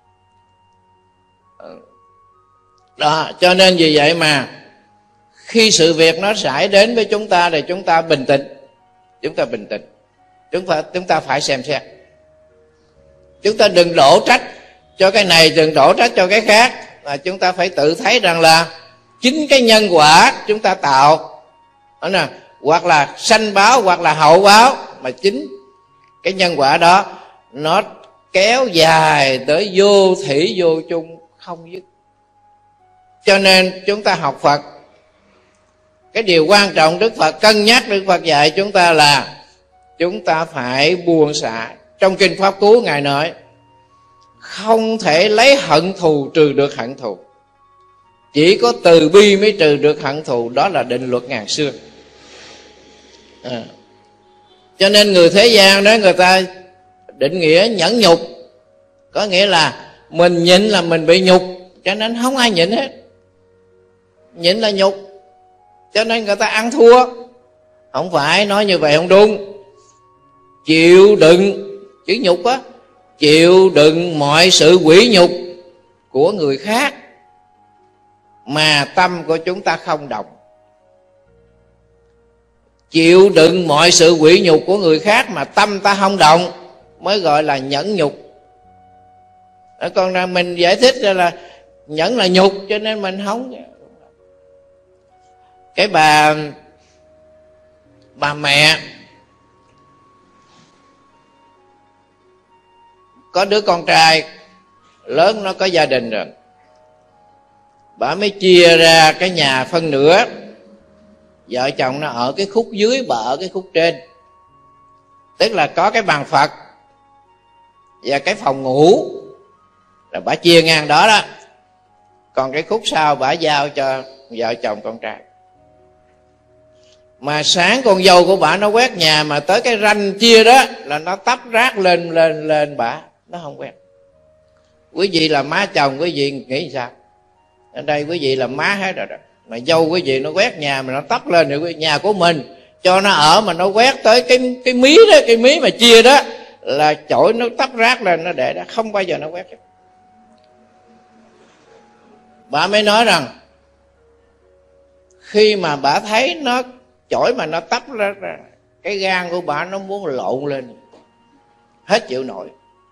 Speaker 1: Đó, cho nên vì vậy mà khi sự việc nó xảy đến với chúng ta thì chúng ta bình tĩnh. Chúng ta bình tĩnh. Chúng ta, chúng ta phải xem xét. Chúng ta đừng đổ trách cho cái này, đừng đổ trách cho cái khác. Mà chúng ta phải tự thấy rằng là chính cái nhân quả chúng ta tạo, đó nè, hoặc là sanh báo hoặc là hậu báo, mà chính cái nhân quả đó nó kéo dài tới vô thủy vô chung không dứt. Cho nên chúng ta học Phật, cái điều quan trọng Đức Phật cân nhắc, Đức Phật dạy chúng ta là chúng ta phải buông xả. Trong Kinh Pháp Cú Ngài nói không thể lấy hận thù trừ được hận thù, chỉ có từ bi mới trừ được hận thù. Đó là định luật ngàn xưa. À, cho nên người thế gian đó, người ta định nghĩa nhẫn nhục, có nghĩa là mình nhịn là mình bị nhục, cho nên không ai nhịn hết. Nhịn là nhục, cho nên người ta ăn thua. Không phải, nói như vậy không đúng. Chịu đựng, chữ nhục á, chịu đựng mọi sự quỷ nhục của người khác mà tâm của chúng ta không động. Chịu đựng mọi sự quỷ nhục của người khác mà tâm ta không động mới gọi là nhẫn nhục. Còn là mình giải thích ra là nhẫn là nhục, cho nên mình không. Cái bà bà mẹ có đứa con trai lớn, nó có gia đình rồi, bà mới chia ra cái nhà phân nửa. Vợ chồng nó ở cái khúc dưới, bà ở cái khúc trên. Tức là có cái bàn Phật và cái phòng ngủ là bà chia ngang đó đó. Còn cái khúc sau bà giao cho vợ chồng con trai. Mà sáng con dâu của bà nó quét nhà, mà tới cái ranh chia đó là nó tấp rác lên lên lên bà, nó không quét. Quý vị là má chồng, quý vị nghĩ sao? Ở đây quý vị là má hết rồi đó, mà dâu quý vị nó quét nhà mà nó tấp lên thì nhà của mình cho nó ở, mà nó quét tới cái cái mí đó, cái mí mà chia đó là chổi nó tấp rác lên nó để đó, không bao giờ nó quét. Bà mới nói rằng khi mà bà thấy nó chổi mà nó tấp ra, ra cái gan của bà nó muốn lộn lên, hết chịu nổi.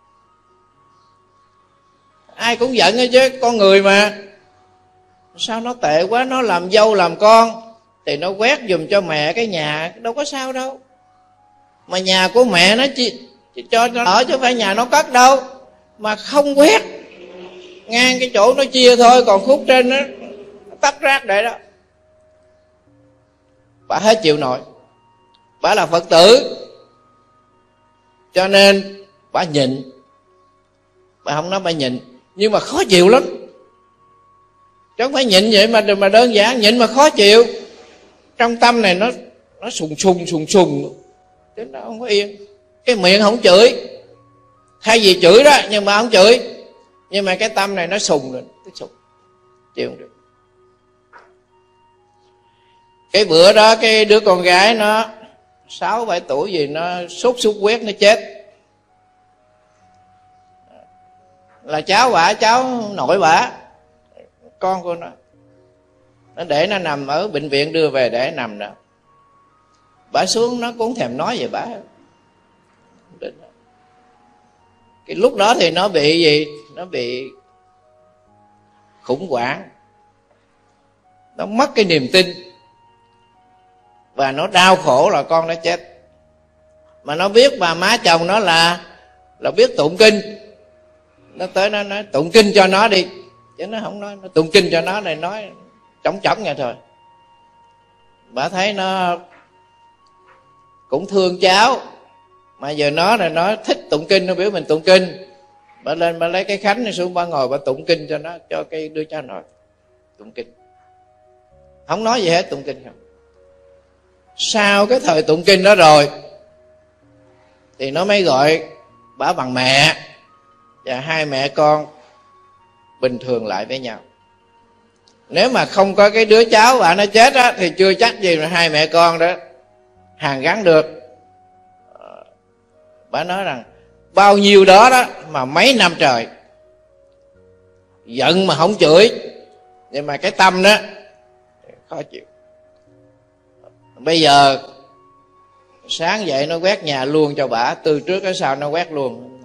Speaker 1: Ai cũng giận hết chứ, con người mà. Sao nó tệ quá, nó làm dâu làm con thì nó quét giùm cho mẹ cái nhà, đâu có sao đâu. Mà nhà của mẹ nó chỉ, chỉ cho nó ở chứ không phải nhà nó cất đâu. Mà không quét ngang cái chỗ nó chia thôi, còn khúc trên nó, nó tấp rác để đó. Bà hết chịu nổi. Bà là Phật tử cho nên bà nhịn. Bà không nói bà nhịn, nhưng mà khó chịu lắm. Chứ không phải nhịn vậy mà mà đơn giản, nhịn mà khó chịu. Trong tâm này nó nó sùng sùng sùng sùng, chứ nó không có yên. Cái miệng không chửi, thay vì chửi đó nhưng mà không chửi, nhưng mà cái tâm này nó sùng lên, nó sùng, chịu không được. Cái bữa đó cái đứa con gái nó sáu bảy tuổi gì, nó sốt xuất huyết nó chết. Là cháu bả, cháu nội bả, con của nó, nó để nó nằm ở bệnh viện, đưa về để nằm đó. Bả xuống nó cũng thèm nói về bả. Cái lúc đó thì nó bị gì? Nó bị khủng hoảng, nó mất cái niềm tin, và nó đau khổ là con nó chết. Mà nó biết bà má chồng nó là là biết tụng kinh. Nó tới nó nói tụng kinh cho nó đi, chứ nó không nói. Nó tụng kinh cho nó này, nói trống trống vậy thôi. Bà thấy nó cũng thương cháu, mà giờ nó này nó thích tụng kinh, nó biểu mình tụng kinh. Bà lên bà lấy cái khánh này xuống, bà ngồi bà tụng kinh cho nó, cho cái đứa cháu nội tụng kinh, không nói gì hết, tụng kinh không. Sau cái thời tụng kinh đó rồi thì nó mới gọi bà bằng mẹ, và hai mẹ con bình thường lại với nhau. Nếu mà không có cái đứa cháu bà nó chết á, thì chưa chắc gì mà hai mẹ con đó hàn gắn được. Bà nói rằng bao nhiêu đó đó mà mấy năm trời giận mà không chửi, nhưng mà cái tâm đó khó chịu. Bây giờ sáng dậy nó quét nhà luôn cho bả, từ trước tới sau nó quét luôn,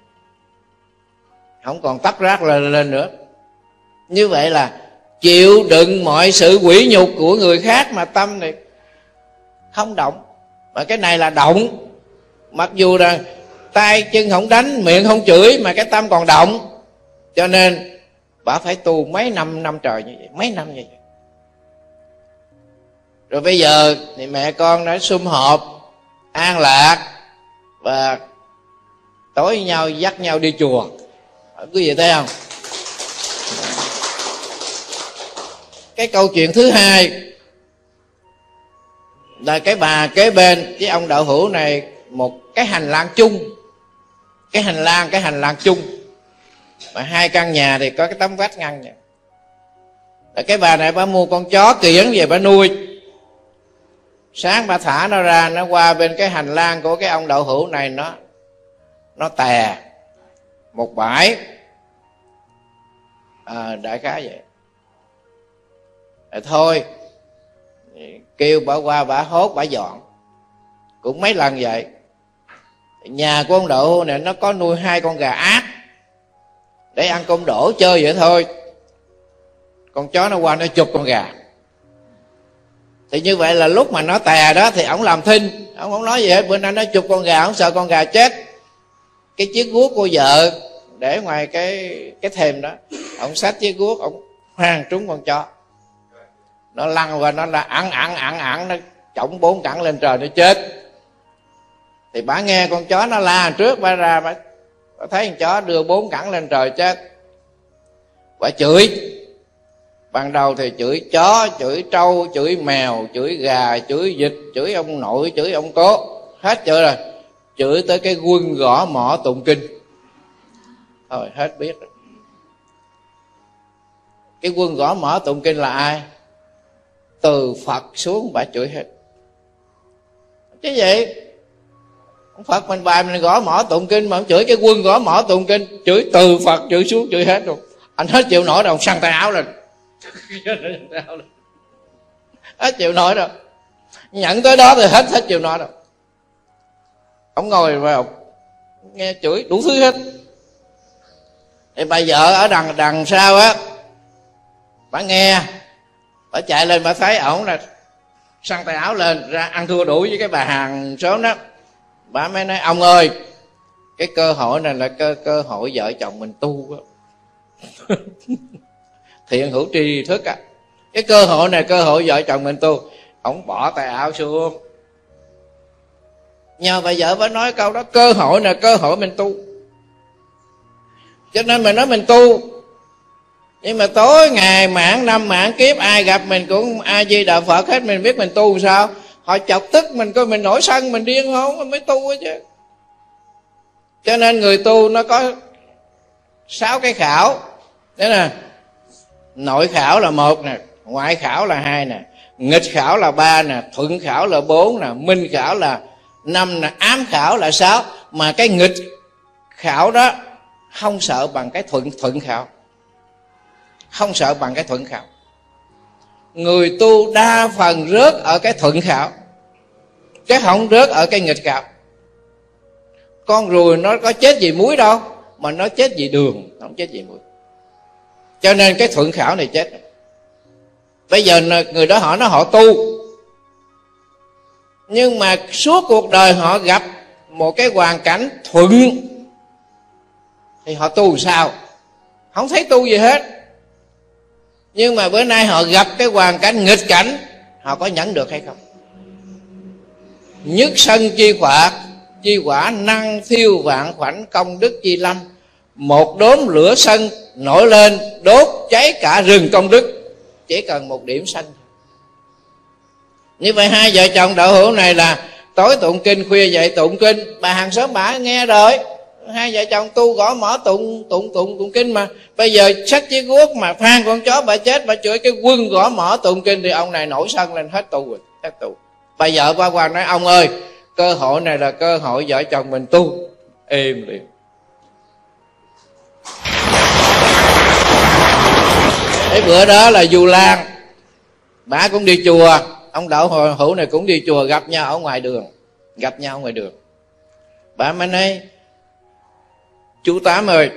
Speaker 1: không còn tấp rác lên lên nữa. Như vậy là chịu đựng mọi sự quỷ nhục của người khác mà tâm này không động. Mà cái này là động, mặc dù là tay chân không đánh, miệng không chửi, mà cái tâm còn động. Cho nên bà phải tu mấy năm năm trời như vậy, mấy năm như vậy. Rồi bây giờ thì mẹ con đã sum họp an lạc, và tối với nhau dắt nhau đi chùa. Quý vị thấy không? Cái câu chuyện thứ hai là cái bà kế bên với ông đạo hữu này một cái hành lang chung. Cái hành lang, cái hành lang chung, mà hai căn nhà thì có cái tấm vách ngăn vậy. Là cái bà này bà mua con chó kiểng về bà nuôi. Sáng bà thả nó ra, nó qua bên cái hành lang của cái ông đạo hữu này, nó nó tè một bãi, à, đại khái vậy. Rồi thôi kêu bà qua bà hốt bà dọn. Cũng mấy lần vậy. Nhà của ông đạo hữu này nó có nuôi hai con gà ác để ăn cơm đổ chơi vậy thôi. Con chó nó qua nó chụp con gà. Thì như vậy là lúc mà nó tè đó thì ổng làm thinh, ổng không nói gì hết. Bữa nay nó chụp con gà, ổng sợ con gà chết. cái chiếc guốc của vợ để ngoài cái cái thềm đó, ông xách chiếc guốc, ông hoang trúng con chó, nó lăn qua, nó là ẵn ẵn ẵn ẵn, nó chổng bốn cẳng lên trời, nó chết. Thì bà nghe con chó nó la trước, bà ra bà, bà thấy con chó đưa bốn cẳng lên trời chết. Bà chửi, ban đầu thì chửi chó, chửi trâu, chửi mèo, chửi gà, chửi vịt, chửi ông nội, chửi ông cố, hết chửi rồi. Chửi tới cái quân gõ mõ tụng kinh, thôi hết biết rồi. Cái quân gõ mõ tụng kinh là ai? Từ Phật xuống bà chửi hết. Chứ vậy ông Phật mình bài mình gõ mõ tụng kinh mà ông chửi cái quân gõ mõ tụng kinh, chửi từ Phật chửi xuống chửi hết luôn. Anh hết chịu nổi đâu, săn tay áo lên. Hết chịu nổi đâu, nhận tới đó thì hết hết chịu nổi đâu. Ông ngồi vào nghe chửi đủ thứ hết. Thì bà vợ ở đằng đằng sau á, bà nghe, bà chạy lên, bà thấy ổng là săn tay áo lên ra ăn thua đủ với cái bà hàng xóm đó. Bà mới nói ông ơi, cái cơ hội này là cơ cơ hội vợ chồng mình tu á. Thiện hữu tri thức á, cái cơ hội này cơ hội vợ chồng mình tu. Ổng bỏ tay áo xuống, nhờ bà vợ bà nói câu đó, cơ hội này cơ hội mình tu. Cho nên mình nói mình tu, nhưng mà tối ngày mãn năm mãn kiếp ai gặp mình cũng A Di Đà Phật hết, mình biết mình tu sao? Họ chọc tức mình coi mình nổi sân, mình điên không mình mới tu chứ. Cho nên người tu nó có sáu cái khảo. Đấy nè, nội khảo là một nè, ngoại khảo là hai nè, nghịch khảo là ba nè, thuận khảo là bốn nè, minh khảo là năm nè, ám khảo là sáu. Mà cái nghịch khảo đó không sợ bằng cái thuận thuận khảo, không sợ bằng cái thuận khảo. Người tu đa phần rớt ở cái thuận khảo, chứ không rớt ở cái nghịch khảo. Con ruồi nó có chết vì muối đâu, mà nó chết vì đường, không chết vì muối. Cho nên cái thuận khảo này chết. Bây giờ người đó họ nói họ tu, nhưng mà suốt cuộc đời họ gặp một cái hoàn cảnh thuận, thì họ tu sao? Không thấy tu gì hết. Nhưng mà bữa nay họ gặp cái hoàn cảnh nghịch cảnh, họ có nhẫn được hay không? Nhất sân chi quả, chi quả năng thiêu vạn khoảnh công đức chi lâm. Một đốm lửa sân nổi lên đốt cháy cả rừng công đức, chỉ cần một điểm sân. Như vậy hai vợ chồng đạo hữu này là tối tụng kinh, khuya dậy tụng kinh. Bà hàng xóm bà nghe rồi, hai vợ chồng tu gõ mõ tụng tụng tụng tụng kinh mà. Bây giờ xách chiếc guốc mà phan con chó bà chết, bà chửi cái quân gõ mõ tụng kinh, thì ông này nổi sân lên, hết tu rồi, hết tu. Bà vợ qua qua nói ông ơi, cơ hội này là cơ hội vợ chồng mình tu. Êm liền. Cái bữa đó là Du Lan, bà cũng đi chùa, ông đạo hữu này cũng đi chùa, gặp nhau ở ngoài đường, gặp nhau ở ngoài đường. Bà mới nói chú Tám ơi,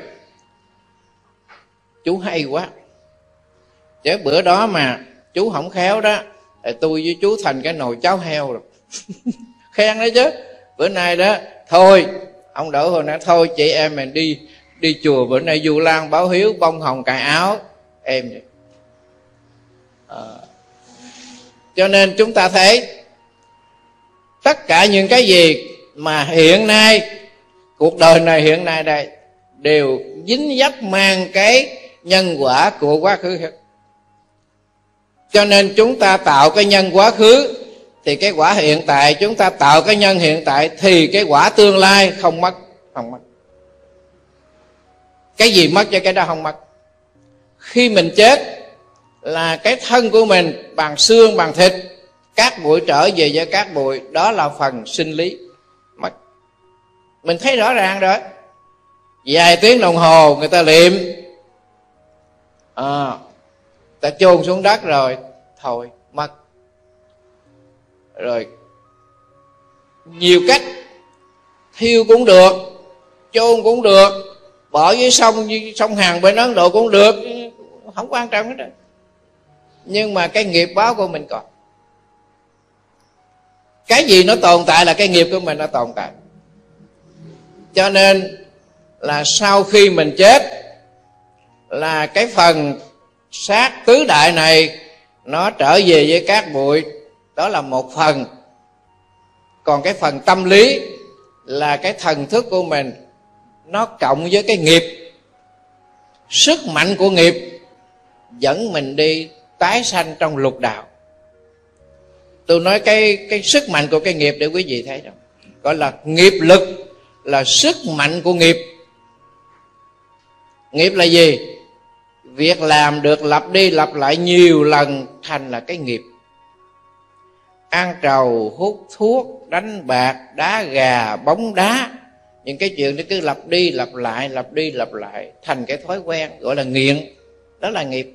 Speaker 1: chú hay quá, chứ bữa đó mà chú không khéo đó, thì tôi với chú thành cái nồi cháo heo rồi. Khen đấy chứ. Bữa nay đó thôi, ông đạo hữu nói thôi chị em mình đi đi chùa, bữa nay Du Lan báo hiếu bông hồng cài áo em vậy. À, cho nên chúng ta thấy tất cả những cái gì mà hiện nay, cuộc đời này hiện nay đây, đều dính dấp mang cái nhân quả của quá khứ hết. Cho nên chúng ta tạo cái nhân quá khứ thì cái quả hiện tại, chúng ta tạo cái nhân hiện tại thì cái quả tương lai không mất, không mất. Cái gì mất cho cái đó không mất. Khi mình chết là cái thân của mình bằng xương bằng thịt, cát bụi trở về với cát bụi, đó là phần sinh lý mất. Mình thấy rõ ràng rồi. Vài tiếng đồng hồ người ta liệm, à, ta chôn xuống đất rồi thôi mất. Rồi nhiều cách, thiêu cũng được, chôn cũng được, bỏ dưới sông, dưới sông Hàn bên Ấn Độ cũng được, không quan trọng hết rồi. Nhưng mà cái nghiệp báo của mình còn. Cái gì nó tồn tại là cái nghiệp của mình nó tồn tại. Cho nên là sau khi mình chết là cái phần xác tứ đại này nó trở về với cát bụi, đó là một phần. Còn cái phần tâm lý là cái thần thức của mình, nó cộng với cái nghiệp, sức mạnh của nghiệp dẫn mình đi tái sanh trong lục đạo. Tôi nói cái cái sức mạnh của cái nghiệp để quý vị thấy đó, gọi là nghiệp lực, là sức mạnh của nghiệp. Nghiệp là gì? Việc làm được lặp đi lặp lại nhiều lần thành là cái nghiệp. Ăn trầu, hút thuốc, đánh bạc, đá gà, bóng đá, những cái chuyện nó cứ lặp đi lặp lại, lặp đi lặp lại thành cái thói quen, gọi là nghiện. Đó là nghiệp.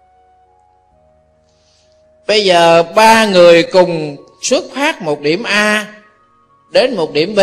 Speaker 1: Bây giờ ba người cùng xuất phát một điểm A đến một điểm B,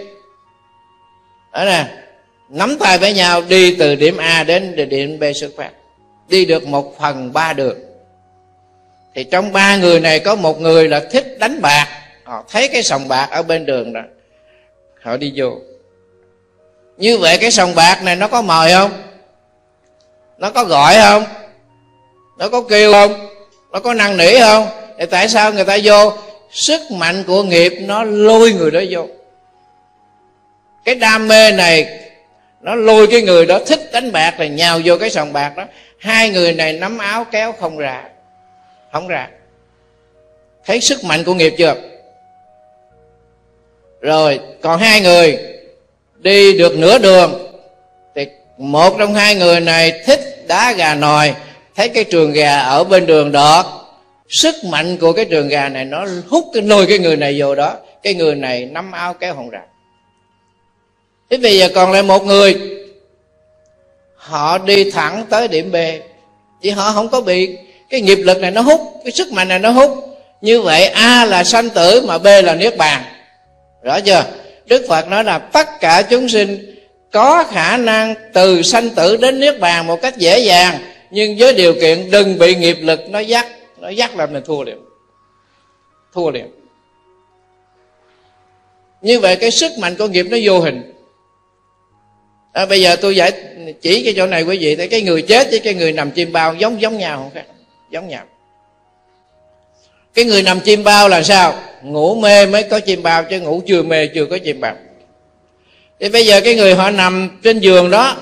Speaker 1: đó nè, nắm tay với nhau đi từ điểm A đến điểm B xuất phát, đi được một phần ba đường. Thì trong ba người này có một người là thích đánh bạc, họ thấy cái sòng bạc ở bên đường đó, họ đi vô. Như vậy cái sòng bạc này nó có mời không? Nó có gọi không? Nó có kêu không? Nó có năn nỉ không? Thì tại sao người ta vô? Sức mạnh của nghiệp nó lôi người đó vô. Cái đam mê này nó lôi cái người đó thích đánh bạc là nhào vô cái sòng bạc đó. Hai người này nắm áo kéo không ra, không ra. Thấy sức mạnh của nghiệp chưa? Rồi còn hai người đi được nửa đường, thì một trong hai người này thích đá gà nòi, thấy cái trường gà ở bên đường đó, sức mạnh của cái trường gà này nó hút cái lôi cái người này vô đó. Cái người này nắm áo kéo không ra. Thế bây giờ còn lại một người, họ đi thẳng tới điểm B, chỉ họ không có bị cái nghiệp lực này nó hút, cái sức mạnh này nó hút. Như vậy A là sanh tử mà B là niết bàn. Rõ chưa? Đức Phật nói là tất cả chúng sinh có khả năng từ sanh tử đến niết bàn một cách dễ dàng, nhưng với điều kiện đừng bị nghiệp lực nó dắt. Nó dắt là mình thua liền. Thua liền. Như vậy cái sức mạnh của nghiệp nó vô hình. À, bây giờ tôi giải chỉ cái chỗ này quý vị thấy cái người chết với cái người nằm chim bao giống giống nhau không khác? Giống nhau. Cái người nằm chim bao là sao? Ngủ mê mới có chim bao, chứ ngủ chưa mê chưa có chim bao. Thì bây giờ cái người họ nằm trên giường đó,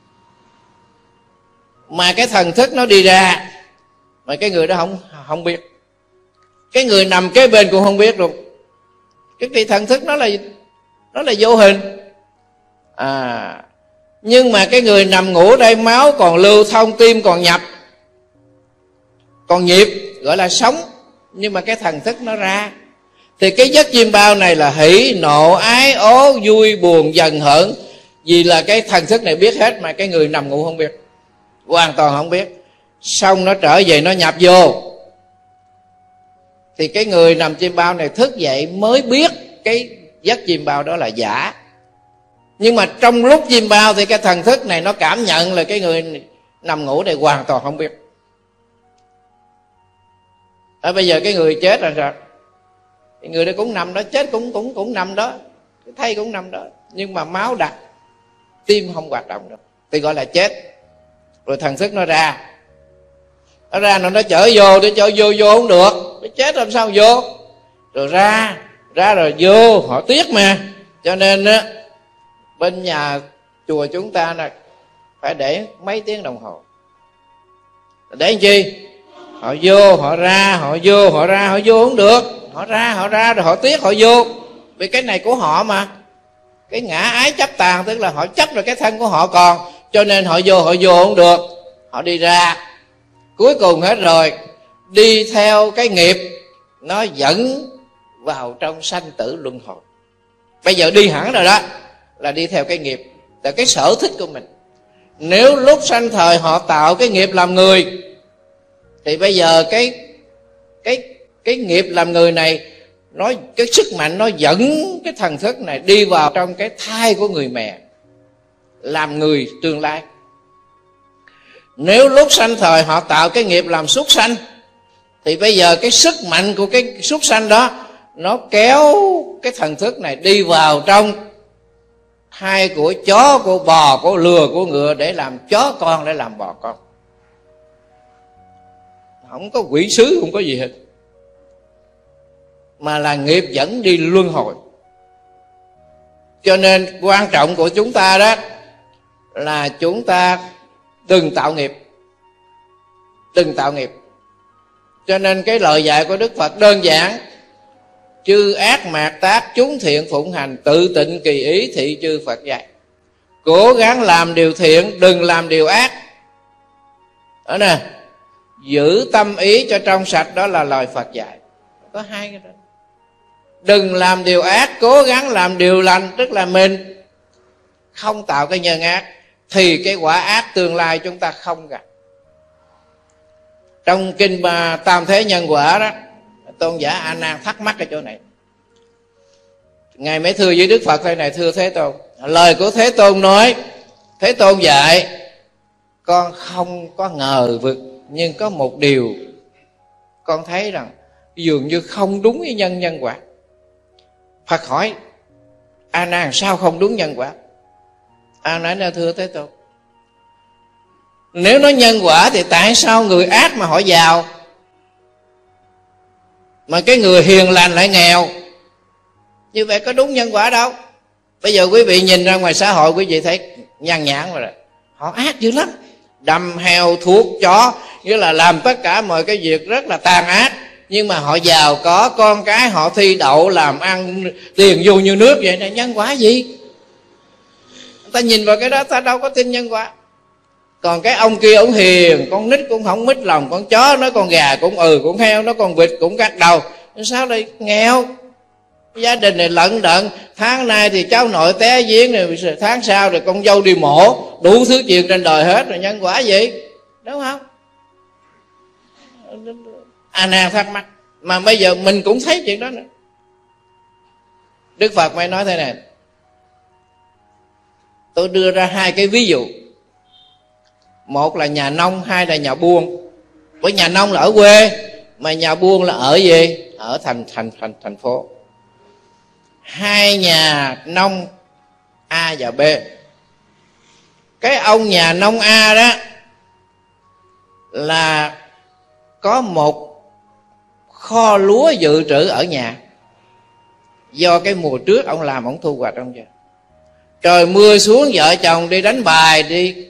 Speaker 1: mà cái thần thức nó đi ra, mà cái người đó không không biết. Cái người nằm kế bên cũng không biết luôn. Cái cái thần thức nó là nó là vô hình. À, nhưng mà cái người nằm ngủ đây máu còn lưu thông, tim còn nhập, còn nhịp, gọi là sống, nhưng mà cái thần thức nó ra. Thì cái giấc chim bao này là hỷ, nộ, ái, ố, vui, buồn, dần, hỡn. Vì là cái thần thức này biết hết, mà cái người nằm ngủ không biết, hoàn toàn không biết. Xong nó trở về nó nhập vô, thì cái người nằm chim bao này thức dậy mới biết cái giấc chim bao đó là giả. Nhưng mà trong lúc chim bao thì cái thần thức này nó cảm nhận là cái người nằm ngủ này hoàn toàn không biết. À, bây giờ cái người chết là sao? Thì người đó cũng nằm đó, chết cũng cũng cũng nằm đó, cái thây cũng nằm đó, nhưng mà máu đặc, tim không hoạt động được, thì gọi là chết. Rồi thần thức nó ra, nó ra nó nó chở vô, để cho vô vô không được, nó chết làm sao vô. Rồi ra ra rồi vô, họ tiếc mà, cho nên á bên nhà chùa chúng ta là phải để mấy tiếng đồng hồ. Để làm chi? Họ vô họ ra, họ vô họ ra, họ vô không được, họ ra họ ra rồi họ tiếc họ vô. Vì cái này của họ mà, cái ngã ái chấp tàn, tức là họ chấp rồi cái thân của họ còn, cho nên họ vô họ vô không được, họ đi ra. Cuối cùng hết rồi, đi theo cái nghiệp nó dẫn vào trong sanh tử luân hồi. Bây giờ đi hẳn rồi đó, là đi theo cái nghiệp, là cái sở thích của mình. Nếu lúc sanh thời họ tạo cái nghiệp làm người, thì bây giờ cái cái cái nghiệp làm người này, nó cái sức mạnh nó dẫn cái thần thức này đi vào trong cái thai của người mẹ, làm người tương lai. Nếu lúc sanh thời họ tạo cái nghiệp làm súc sanh, thì bây giờ cái sức mạnh của cái súc sanh đó nó kéo cái thần thức này đi vào trong hai của chó, của bò, của lừa, của ngựa để làm chó con, để làm bò con. Không có quỷ sứ, không có gì hết, mà là nghiệp dẫn đi luân hồi. Cho nên quan trọng của chúng ta đó là chúng ta đừng tạo nghiệp, đừng tạo nghiệp. Cho nên cái lời dạy của Đức Phật đơn giản: chư ác mạt tác, chúng thiện phụng hành, tự tịnh kỳ ý, thị chư Phật dạy. Cố gắng làm điều thiện, đừng làm điều ác. Đó nè, giữ tâm ý cho trong sạch, đó là lời Phật dạy. Có hai cái đó. Đừng làm điều ác, cố gắng làm điều lành, tức là mình không tạo cái nhân ác, thì cái quả ác tương lai chúng ta không gặp. Trong kinh Tam Thế Nhân Quả đó, tôn giả A Nan thắc mắc cái chỗ này. Ngài mới thưa với Đức Phật thế này: thưa Thế Tôn, lời của Thế Tôn nói, Thế Tôn dạy con không có ngờ vực, nhưng có một điều con thấy rằng dường như không đúng với nhân nhân quả. Phật hỏi A Nan sao không đúng nhân quả? A Nan nói: thưa Thế Tôn, nếu nói nhân quả thì tại sao người ác mà họ giàu, mà cái người hiền lành lại nghèo? Như vậy có đúng nhân quả đâu. Bây giờ quý vị nhìn ra ngoài xã hội, quý vị thấy nhan nhản rồi. Họ ác dữ lắm, đâm heo thuốc chó, nghĩa là làm tất cả mọi cái việc rất là tàn ác. Nhưng mà họ giàu có, con cái họ thi đậu, làm ăn tiền vô như nước. Vậy là nhân quả gì? Ta nhìn vào cái đó ta đâu có tin nhân quả. Còn cái ông kia ông hiền, con nít cũng không mít lòng, con chó nói con gà cũng ừ, con heo nó con vịt cũng cắt đầu. Sao đây nghèo? Gia đình này lận đận, tháng nay thì cháu nội té giếng này, tháng sau rồi con dâu đi mổ, đủ thứ chuyện trên đời hết. Rồi nhân quả gì? Đúng không? A Nan thắc mắc, mà bây giờ mình cũng thấy chuyện đó nữa. Đức Phật mới nói thế này: tôi đưa ra hai cái ví dụ. Một là nhà nông, hai là nhà buôn. Bởi nhà nông là ở quê, mà nhà buôn là ở gì? Ở thành thành thành thành phố. Hai nhà nông A và B. Cái ông nhà nông A đó là có một kho lúa dự trữ ở nhà, do cái mùa trước ông làm ông thu hoạch ông chưa. Trời mưa xuống, vợ chồng đi đánh bài đi,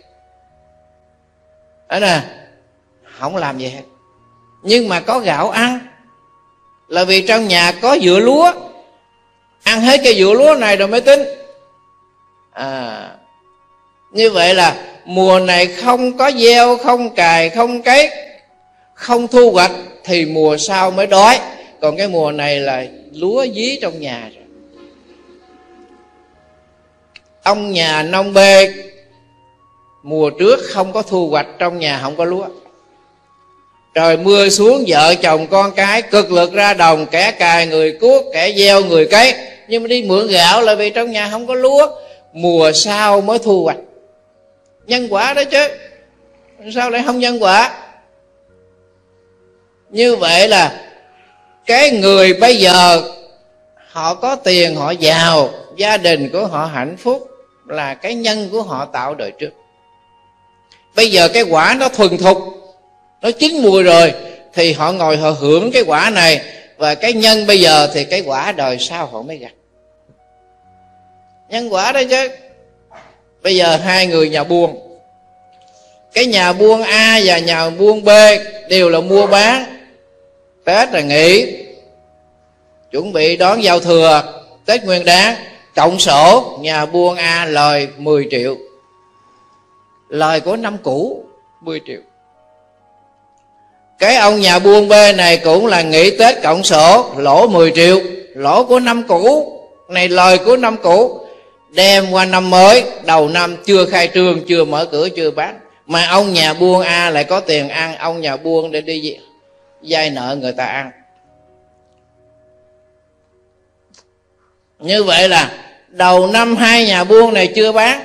Speaker 1: đó nè, không làm gì hết, nhưng mà có gạo ăn. Là vì trong nhà có vựa lúa, ăn hết cái vựa lúa này rồi mới tính. À, như vậy là mùa này không có gieo, không cày, không cấy, không thu hoạch, thì mùa sau mới đói. Còn cái mùa này là lúa dí trong nhà rồi. Ông nhà nông B mùa trước không có thu hoạch, trong nhà không có lúa. Trời mưa xuống, vợ chồng con cái cực lực ra đồng, kẻ cài người cuốc, kẻ gieo người cấy, nhưng mà đi mượn gạo là vì trong nhà không có lúa, mùa sau mới thu hoạch. Nhân quả đó chứ, sao lại không nhân quả? Như vậy là cái người bây giờ họ có tiền, họ giàu, gia đình của họ hạnh phúc, là cái nhân của họ tạo đời trước. Bây giờ cái quả nó thuần thục, nó chín mùi rồi, thì họ ngồi họ hưởng cái quả này. Và cái nhân bây giờ thì cái quả đời sau họ mới gặp. Nhân quả đó chứ. Bây giờ hai người nhà buôn, cái nhà buôn A và nhà buôn B đều là mua bán. Tết là nghỉ, chuẩn bị đón giao thừa, Tết Nguyên Đán, cộng sổ. Nhà buôn A lời mười triệu, lời của năm cũ mười triệu. Cái ông nhà buôn B này cũng là nghỉ Tết cộng sổ, lỗ mười triệu, lỗ của năm cũ này, lời của năm cũ. Đem qua năm mới, đầu năm chưa khai trương, chưa mở cửa, chưa bán, mà ông nhà buôn A lại có tiền ăn, ông nhà buôn để đi vay nợ người ta ăn. Như vậy là đầu năm hai nhà buôn này chưa bán,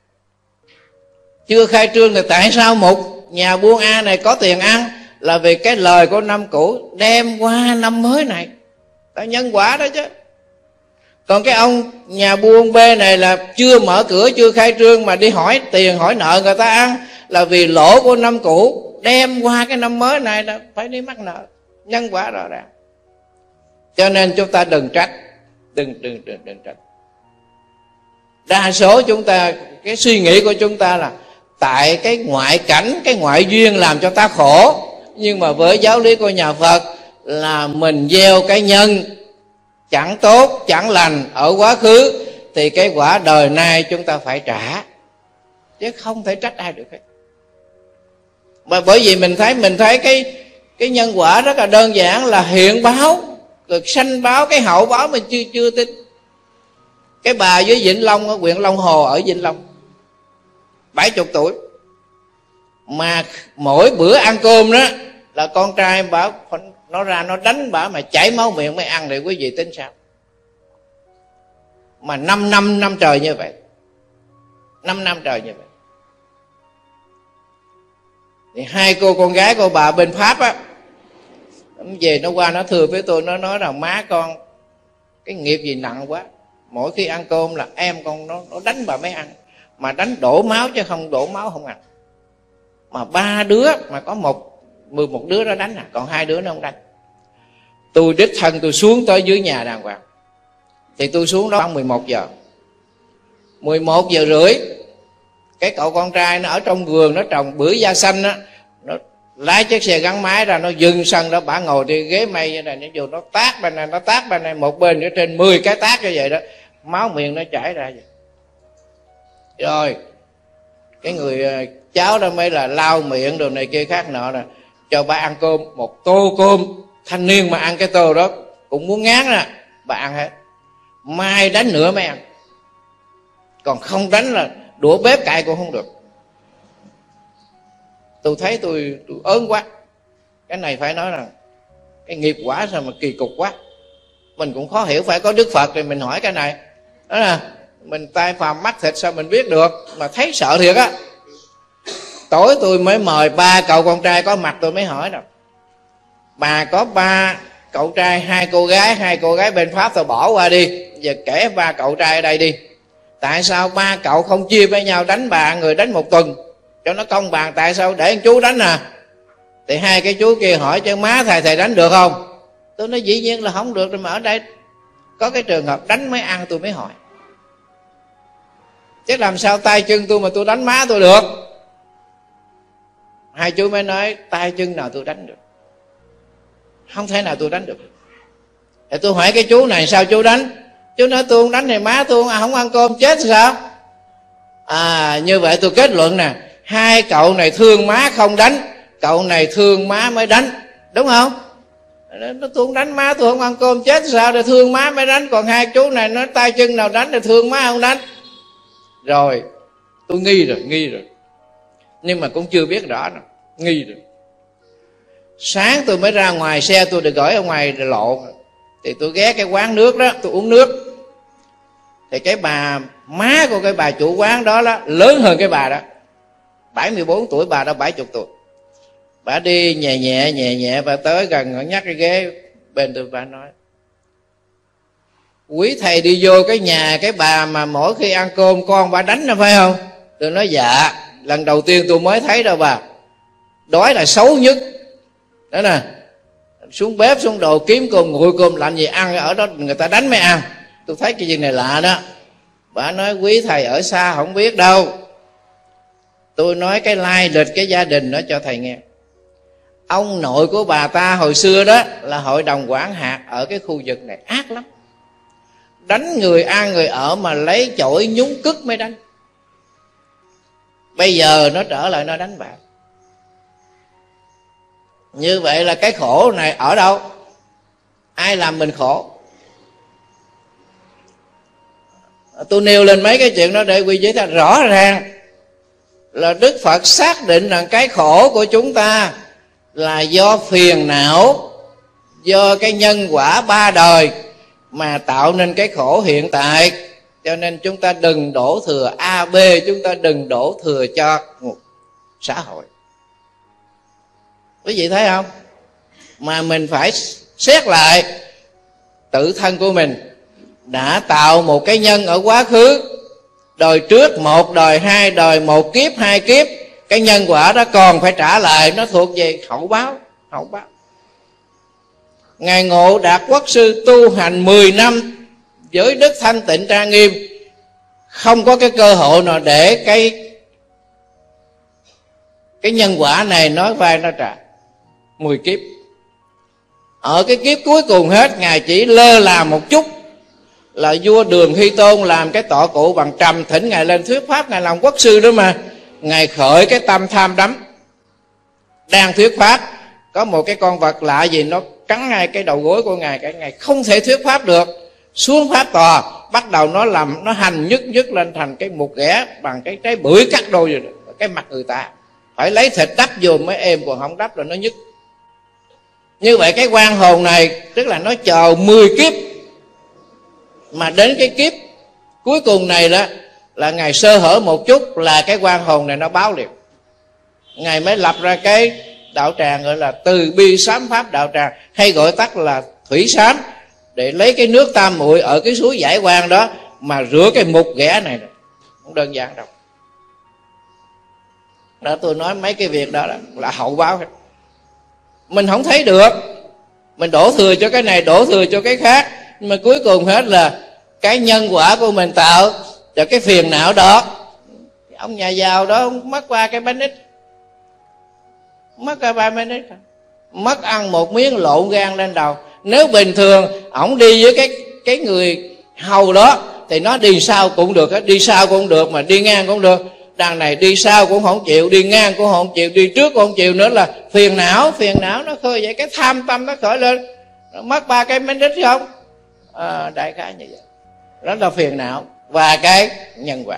Speaker 1: chưa khai trương, thì tại sao một nhà buôn A này có tiền ăn? Là vì cái lời của năm cũ đem qua năm mới này. Ta nhân quả đó chứ. Còn cái ông nhà buôn B này là chưa mở cửa, chưa khai trương mà đi hỏi tiền, hỏi nợ người ta ăn, là vì lỗ của năm cũ đem qua cái năm mới này là phải đi mắc nợ. Nhân quả rõ ràng. Cho nên chúng ta đừng trách, đừng đừng đừng đừng trách. Đa số chúng ta, cái suy nghĩ của chúng ta là tại cái ngoại cảnh, cái ngoại duyên làm cho ta khổ. Nhưng mà với giáo lý của nhà Phật là mình gieo cái nhân chẳng tốt, chẳng lành ở quá khứ, thì cái quả đời nay chúng ta phải trả, chứ không thể trách ai được hết. Mà bởi vì mình thấy mình thấy cái cái nhân quả rất là đơn giản, là hiện báo, rồi sanh báo, cái hậu báo mình chưa chưa tin. Cái bà dưới Vĩnh Long, ở huyện Long Hồ ở Vĩnh Long, bảy chục tuổi, mà mỗi bữa ăn cơm đó là con trai bà nó ra nó đánh bà mà chảy máu miệng mới ăn, thì quý vị tính sao? Mà năm năm năm trời như vậy, năm năm trời như vậy. Thì hai cô con gái của bà bên Pháp á, về nó qua nó thưa với tôi, nó nói là má con cái nghiệp gì nặng quá, mỗi khi ăn cơm là em con nó, nó đánh bà mới ăn, mà đánh đổ máu chứ không đổ máu không ăn. Mà ba đứa mà có một mười một đứa đó đánh à, còn hai đứa nó không đánh. Tôi đích thân tôi xuống tới dưới nhà đàng hoàng. Thì tôi xuống đó khoảng mười một giờ, mười một giờ rưỡi, cái cậu con trai nó ở trong vườn nó trồng bưởi da xanh á, nó lái chiếc xe gắn máy ra, nó dừng sân đó, bả ngồi trên ghế mây như này, nó vô nó tát bên này, nó tát bên này, một bên nữa trên mười cái tát như vậy đó, máu miệng nó chảy ra vậy. Rồi cái người cháu đó mới là lau miệng đồ này kia khác nọ nè, cho bà ăn cơm, một tô cơm. Thanh niên mà ăn cái tô đó cũng muốn ngán nè, bà ăn hết. Mai đánh nữa mới ăn, còn không đánh là đũa bếp cạy cũng không được. Tôi thấy tôi, tôi ớn quá. Cái này phải nói rằng cái nghiệp quả sao mà kỳ cục quá. Mình cũng khó hiểu, phải có Đức Phật thì mình hỏi cái này. Đó là mình tay phàm mắt thịt sao mình biết được, mà thấy sợ thiệt á. Tối tôi mới mời ba cậu con trai có mặt, tôi mới hỏi đâu, bà có ba cậu trai, hai cô gái, hai cô gái bên Pháp tôi bỏ qua đi, giờ kể ba cậu trai ở đây đi. Tại sao ba cậu không chia với nhau đánh bà, người đánh một tuần cho nó công bằng, tại sao để chú đánh à? Thì hai cái chú kia hỏi chứ má thầy thầy đánh được không? Tôi nói dĩ nhiên là không được rồi, mà ở đây có cái trường hợp đánh mới ăn, tôi mới hỏi. Chứ làm sao tay chân tôi mà tôi đánh má tôi được? Hai chú mới nói tay chân nào tôi đánh được, không thể nào tôi đánh được. Thì tôi hỏi cái chú này sao chú đánh? Chú nói tôi không đánh thì má tôi không ăn cơm chết sao? À như vậy tôi kết luận nè, hai cậu này thương má không đánh, cậu này thương má mới đánh, đúng không? Nó tôi không đánh má tôi không ăn cơm chết sao, để thương má mới đánh. Còn hai chú này nó tay chân nào đánh thì thương má không đánh. Rồi tôi nghi rồi, nghi rồi, nhưng mà cũng chưa biết rõ nữa, nghi rồi. Sáng tôi mới ra ngoài, xe tôi được gửi ở ngoài lộ, thì tôi ghé cái quán nước đó, tôi uống nước. Thì cái bà má của cái bà chủ quán đó, đó lớn hơn cái bà đó, bảy mươi bốn tuổi, bà đó bảy mươi tuổi. Bà đi nhẹ nhẹ nhẹ nhẹ và tới gần nhắc cái ghế bên tôi, bà nói quý thầy đi vô cái nhà cái bà mà mỗi khi ăn cơm con bà đánh đó phải không? Tôi nói dạ, lần đầu tiên tôi mới thấy đâu bà. Đói là xấu nhất đó nè, xuống bếp xuống đồ kiếm cơm nguội cơm lạnh gì ăn, ở đó người ta đánh mới ăn. Tôi thấy cái gì này lạ đó. Bà nói quý thầy ở xa không biết đâu. Tôi nói cái lai lịch cái gia đình đó cho thầy nghe. Ông nội của bà ta hồi xưa đó là hội đồng quản hạt ở cái khu vực này, ác lắm, đánh người ăn người ở mà lấy chổi nhúng cứt mới đánh. Bây giờ nó trở lại nó đánh bạn. Như vậy là cái khổ này ở đâu? Ai làm mình khổ? Tôi nêu lên mấy cái chuyện đó để quý vị thấy rõ ràng là Đức Phật xác định rằng cái khổ của chúng ta là do phiền não, do cái nhân quả ba đời mà tạo nên cái khổ hiện tại. Cho nên chúng ta đừng đổ thừa A, B, chúng ta đừng đổ thừa cho xã hội. Quý vị thấy không? Mà mình phải xét lại tự thân của mình. đã tạo một cái nhân ở quá khứ, đời trước một, đời hai, đời một kiếp, hai kiếp, cái nhân quả đó còn phải trả lại, nó thuộc về hậu báo. Hậu báo. Ngài Ngộ Đạt Quốc sư tu hành mười năm với đức thanh tịnh trang nghiêm, không có cái cơ hội nào để cái cái nhân quả này nói vai nó trả. Mười kiếp. Ở cái kiếp cuối cùng hết, Ngài chỉ lơ là một chút, là vua Đường Hy Tôn làm cái tọa cụ bằng trầm, thỉnh Ngài lên thuyết pháp. Ngài làm quốc sư đó mà. Ngài khởi cái tâm tham đắm, đang thuyết pháp, có một cái con vật lạ gì nó cắn ngay cái đầu gối của Ngài, cái Ngài không thể thuyết pháp được. Xuống pháp tòa, bắt đầu nó làm, nó hành nhức nhức lên thành cái mục ghẻ bằng cái trái bưởi cắt đôi rồi, cái mặt người ta phải lấy thịt đắp vô mới êm, còn không đắp là nó nhức. Như vậy cái quan hồn này tức là nó chờ mười kiếp, mà đến cái kiếp cuối cùng này đó là Ngài sơ hở một chút là cái quan hồn này nó báo liền. Ngài mới lập ra cái đạo tràng gọi là Từ Bi Sám Pháp đạo tràng, hay gọi tắt là Thủy Sám, để lấy cái nước tam muội ở cái suối Giải Quang đó mà rửa cái mục ghẻ này. Không đơn giản đâu. Đó, tôi nói mấy cái việc đó là, là hậu báo. Mình không thấy được, mình đổ thừa cho cái này, đổ thừa cho cái khác, nhưng mà cuối cùng hết là cái nhân quả của mình tạo cho cái phiền não đó. Ông nhà giàu đó mất qua cái bánh ít, mất qua ba bánh ít, mất ăn một miếng lộn gan lên đầu. Nếu bình thường ổng đi với cái cái người hầu đó thì nó đi sau cũng được, đi sau cũng được, mà đi ngang cũng được. Đằng này đi sau cũng không chịu, đi ngang cũng không chịu, đi trước cũng không chịu nữa, là phiền não. Phiền não nó khơi vậy, cái tham tâm nó khởi lên, nó mất ba cái bánh ít không à, đại khái như vậy. Đó là phiền não và cái nhân quả.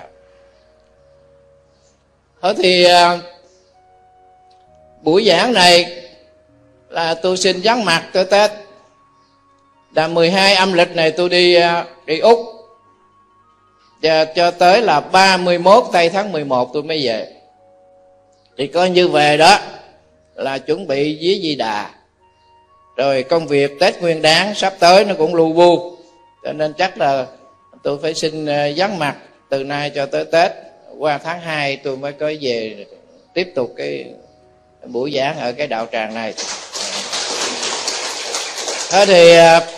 Speaker 1: Thôi thì uh, buổi giảng này là tôi xin vắng mặt tới Tết. Là mười hai âm lịch này tôi đi uh, đi Úc, và cho tới là ba mươi mốt tây tháng mười một tôi mới về. Thì coi như về đó là chuẩn bị với Di Đà, rồi công việc Tết Nguyên Đán sắp tới nó cũng lu bu, cho nên chắc là tôi phải xin vắng mặt từ nay cho tới Tết. Qua tháng hai tôi mới có về tiếp tục cái buổi giảng ở cái đạo tràng này. Thế thì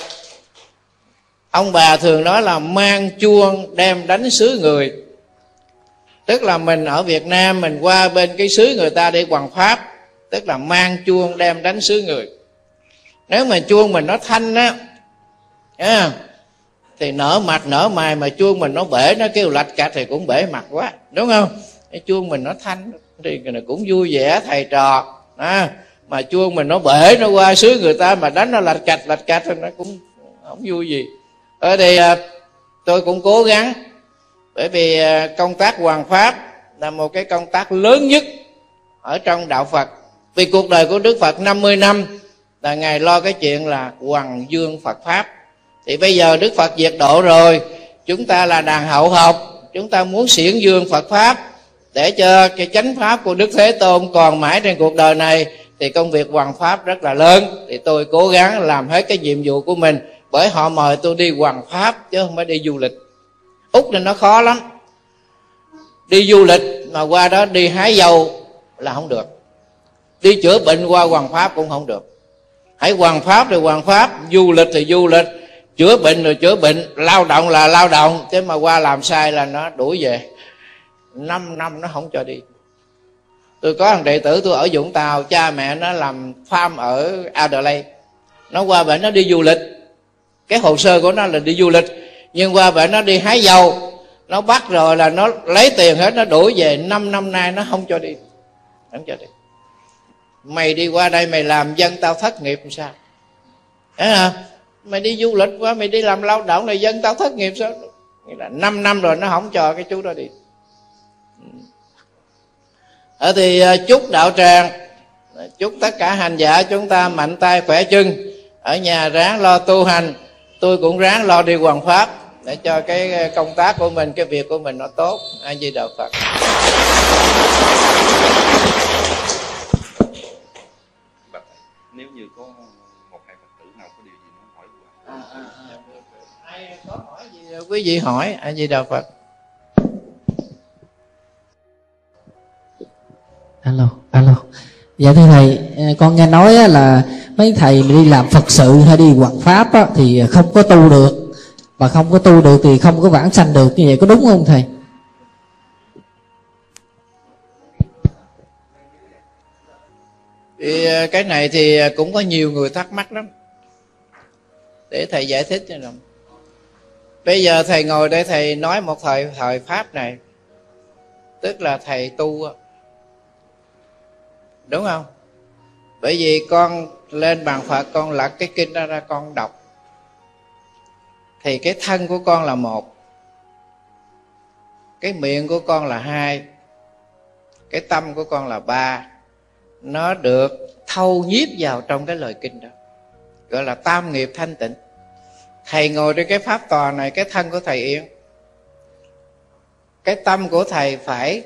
Speaker 1: ông bà thường nói là mang chuông đem đánh xứ người. Tức là mình ở Việt Nam mình qua bên cái xứ người ta để hoằng pháp, tức là mang chuông đem đánh xứ người. Nếu mà chuông mình nó thanh á, à, thì nở mặt nở mày, mà chuông mình nó bể, nó kêu lạch cạch thì cũng bể mặt quá, đúng không? Cái chuông mình nó thanh thì cũng vui vẻ thầy trò, à, mà chuông mình nó bể, nó qua xứ người ta mà đánh nó lạch cạch lạch cạch thì nó cũng không vui gì. Ở đây tôi cũng cố gắng, bởi vì công tác hoằng pháp là một cái công tác lớn nhất ở trong đạo Phật. Vì cuộc đời của Đức Phật năm mươi năm là Ngài lo cái chuyện là hoằng dương Phật pháp. Thì bây giờ Đức Phật diệt độ rồi, chúng ta là đàn hậu học, chúng ta muốn xiển dương Phật pháp để cho cái chánh pháp của Đức Thế Tôn còn mãi trên cuộc đời này, thì công việc hoằng pháp rất là lớn. Thì tôi cố gắng làm hết cái nhiệm vụ của mình, bởi họ mời tôi đi hoằng pháp chứ không phải đi du lịch. Úc nên nó khó lắm, đi du lịch mà qua đó đi hái dầu là không được, đi chữa bệnh qua hoằng pháp cũng không được. Hãy hoằng pháp rồi hoằng pháp, du lịch thì du lịch, chữa bệnh rồi chữa bệnh, lao động là lao động, chứ mà qua làm sai là nó đuổi về. Năm năm nó không cho đi. Tôi có thằng đệ tử tôi ở Vũng Tàu, cha mẹ nó làm farm ở Adelaide, nó qua bệnh nó đi du lịch, cái hồ sơ của nó là đi du lịch, nhưng qua bệnh nó đi hái dầu, nó bắt rồi là nó lấy tiền hết, nó đuổi về. Năm năm nay nó không cho đi, không cho đi. Mày đi qua đây mày làm dân tao thất nghiệp làm sao? Đấy hả? Mày đi du lịch qua, mày đi làm lao động này, dân tao thất nghiệp sao? Nghĩa là năm năm rồi nó không cho cái chú đó đi. Ở thì chúc đạo tràng, chúc tất cả hành giả chúng ta mạnh tay khỏe chân, ở nhà ráng lo tu hành, tôi cũng ráng lo đi hoằng pháp để cho cái công tác của mình, cái việc của mình nó tốt. A Di Đà Phật.
Speaker 2: Nếu như có một hai Phật tử nào có điều gì muốn hỏi qua.
Speaker 1: À, à, à. ai có hỏi gì quý vị hỏi. A Di Đà Phật.
Speaker 2: Alo, alo. Dạ thưa thầy, con nghe nói là mấy thầy đi làm Phật sự hay đi hoằng pháp á, thì không có tu được, mà không có tu được thì không có vãng sanh được, như vậy có đúng không thầy?
Speaker 1: Thì cái này thì cũng có nhiều người thắc mắc lắm, để thầy giải thích cho nào. Bây giờ thầy ngồi đây thầy nói một thời thời pháp này, tức là thầy tu, đúng không? Bởi vì con lên bàn Phật, con lật cái kinh ra ra con đọc, thì cái thân của con là một, cái miệng của con là hai, cái tâm của con là ba. Nó được thâu nhiếp vào trong cái lời kinh đó, gọi là tam nghiệp thanh tịnh. Thầy ngồi trên cái pháp tòa này, cái thân của thầy yên, cái tâm của thầy phải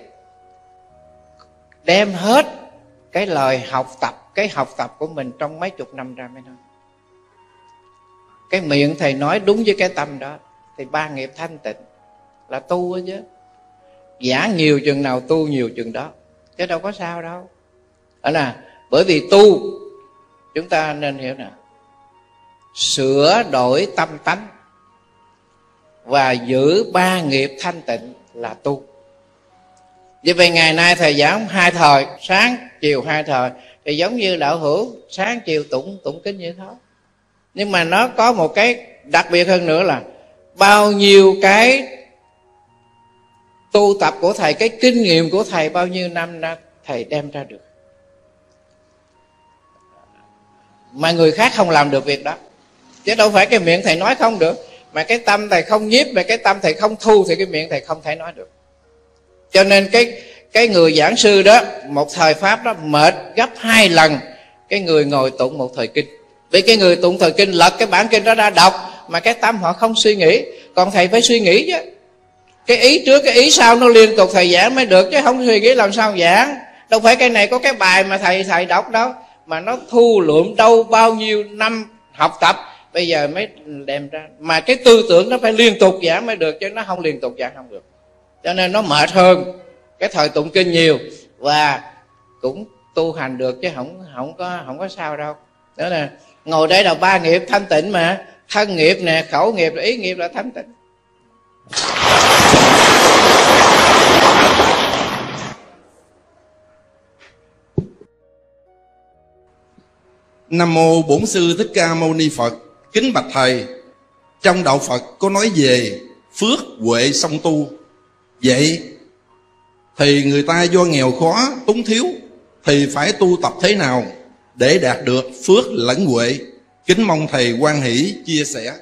Speaker 1: đem hết cái lời học tập, cái học tập của mình trong mấy chục năm ra mới nói. Cái miệng thầy nói đúng với cái tâm đó, thì ba nghiệp thanh tịnh là tu đó chứ. Giảng nhiều chừng nào tu nhiều chừng đó, chứ đâu có sao đâu. Ở nè, bởi vì tu chúng ta nên hiểu nè, sửa đổi tâm tánh và giữ ba nghiệp thanh tịnh là tu. Vì vậy ngày nay thầy giảng hai thời, sáng chiều hai thời, thì giống như đạo hữu sáng chiều tụng tụng kinh như thôi. Nhưng mà nó có một cái đặc biệt hơn nữa là bao nhiêu cái tu tập của thầy, cái kinh nghiệm của thầy bao nhiêu năm nay thầy đem ra được, mà người khác không làm được việc đó. Chứ đâu phải cái miệng thầy nói không được, mà cái tâm thầy không nhiếp, mà cái tâm thầy không thu, thì cái miệng thầy không thể nói được. Cho nên cái cái người giảng sư đó, một thời pháp đó mệt gấp hai lần cái người ngồi tụng một thời kinh. Vì cái người tụng thời kinh lật cái bản kinh đó ra đọc, mà cái tâm họ không suy nghĩ. Còn thầy phải suy nghĩ chứ, cái ý trước cái ý sau nó liên tục thầy giảng mới được, chứ không suy nghĩ làm sao giảng. Đâu phải cái này có cái bài mà thầy thầy đọc đâu, mà nó thu lượm đâu bao nhiêu năm học tập bây giờ mới đem ra. Mà cái tư tưởng nó phải liên tục giảng mới được, chứ nó không liên tục giảng không được. Cho nên nó mệt hơn cái thời tụng kinh nhiều, và cũng tu hành được chứ không không có không có sao đâu. Đó là ngồi đây là ba nghiệp thanh tịnh mà, thân nghiệp nè, khẩu nghiệp, ý nghiệp là thanh tịnh.
Speaker 3: Nam mô Bổn Sư Thích Ca Mâu Ni Phật. Kính bạch thầy, trong đạo Phật có nói về phước huệ song tu. Vậy thì người ta do nghèo khó, túng thiếu, thì phải tu tập thế nào để đạt được phước lẫn huệ? Kính mong thầy hoan hỷ chia sẻ.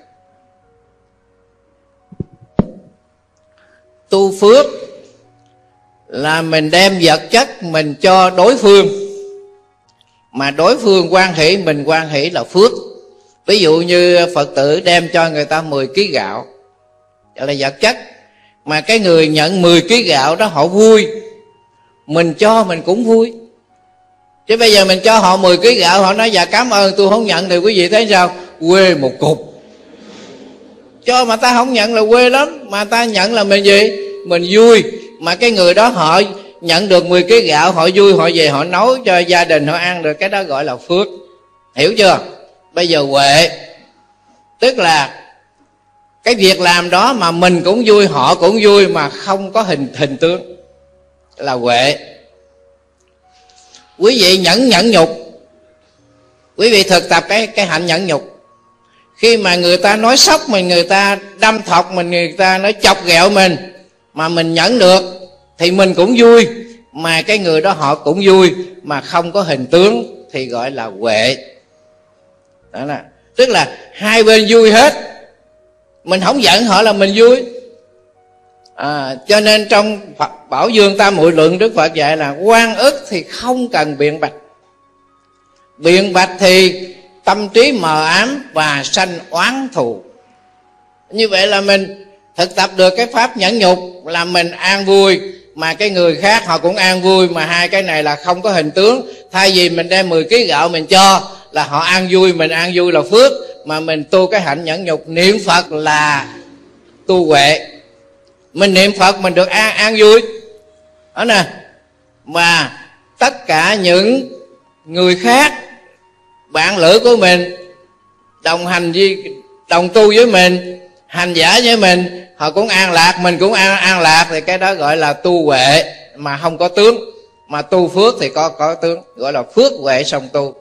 Speaker 1: Tu phước là mình đem vật chất mình cho đối phương, mà đối phương hoan hỷ, mình hoan hỷ là phước. Ví dụ như Phật tử đem cho người ta mười ký gạo, đó là vật chất, mà cái người nhận mười ký gạo đó họ vui, mình cho mình cũng vui. Chứ bây giờ mình cho họ mười ký gạo, họ nói dạ cảm ơn tôi không nhận, thì quý vị thấy sao? Quê một cục. Cho mà ta không nhận là quê lắm, mà ta nhận là mình gì? Mình vui. Mà cái người đó họ nhận được mười ký gạo, họ vui, họ về họ nấu cho gia đình họ ăn được, cái đó gọi là phước. Hiểu chưa? Bây giờ huệ tức là cái việc làm đó mà mình cũng vui, họ cũng vui, mà không có hình hình tướng, là huệ. Quý vị nhẫn nhẫn nhục, quý vị thực tập cái cái hạnh nhẫn nhục. Khi mà người ta nói sốc mình, người ta đâm thọc mình, người ta nói chọc ghẹo mình, mà mình nhẫn được thì mình cũng vui, mà cái người đó họ cũng vui, mà không có hình tướng, thì gọi là huệ. Đó là tức là hai bên vui hết, mình không giận họ là mình vui. À, cho nên trong Phật Bảo Dương Tam Muội Luận, Đức Phật dạy là oan ức thì không cần biện bạch. Biện bạch thì tâm trí mờ ám và sanh oán thù. Như vậy là mình thực tập được cái pháp nhẫn nhục, là mình an vui, mà cái người khác họ cũng an vui, mà hai cái này là không có hình tướng. Thay vì mình đem mười ký gạo mình cho là họ an vui, mình an vui là phước, mà mình tu cái hạnh nhẫn nhục. Niệm Phật là tu huệ. Mình niệm Phật mình được an, an vui đó nè. Mà tất cả những người khác, bạn lữ của mình, đồng hành với, đồng tu với mình, hành giả với mình, họ cũng an lạc, mình cũng an, an lạc, thì cái đó gọi là tu huệ mà không có tướng. Mà tu phước thì có có tướng, gọi là phước huệ song tu.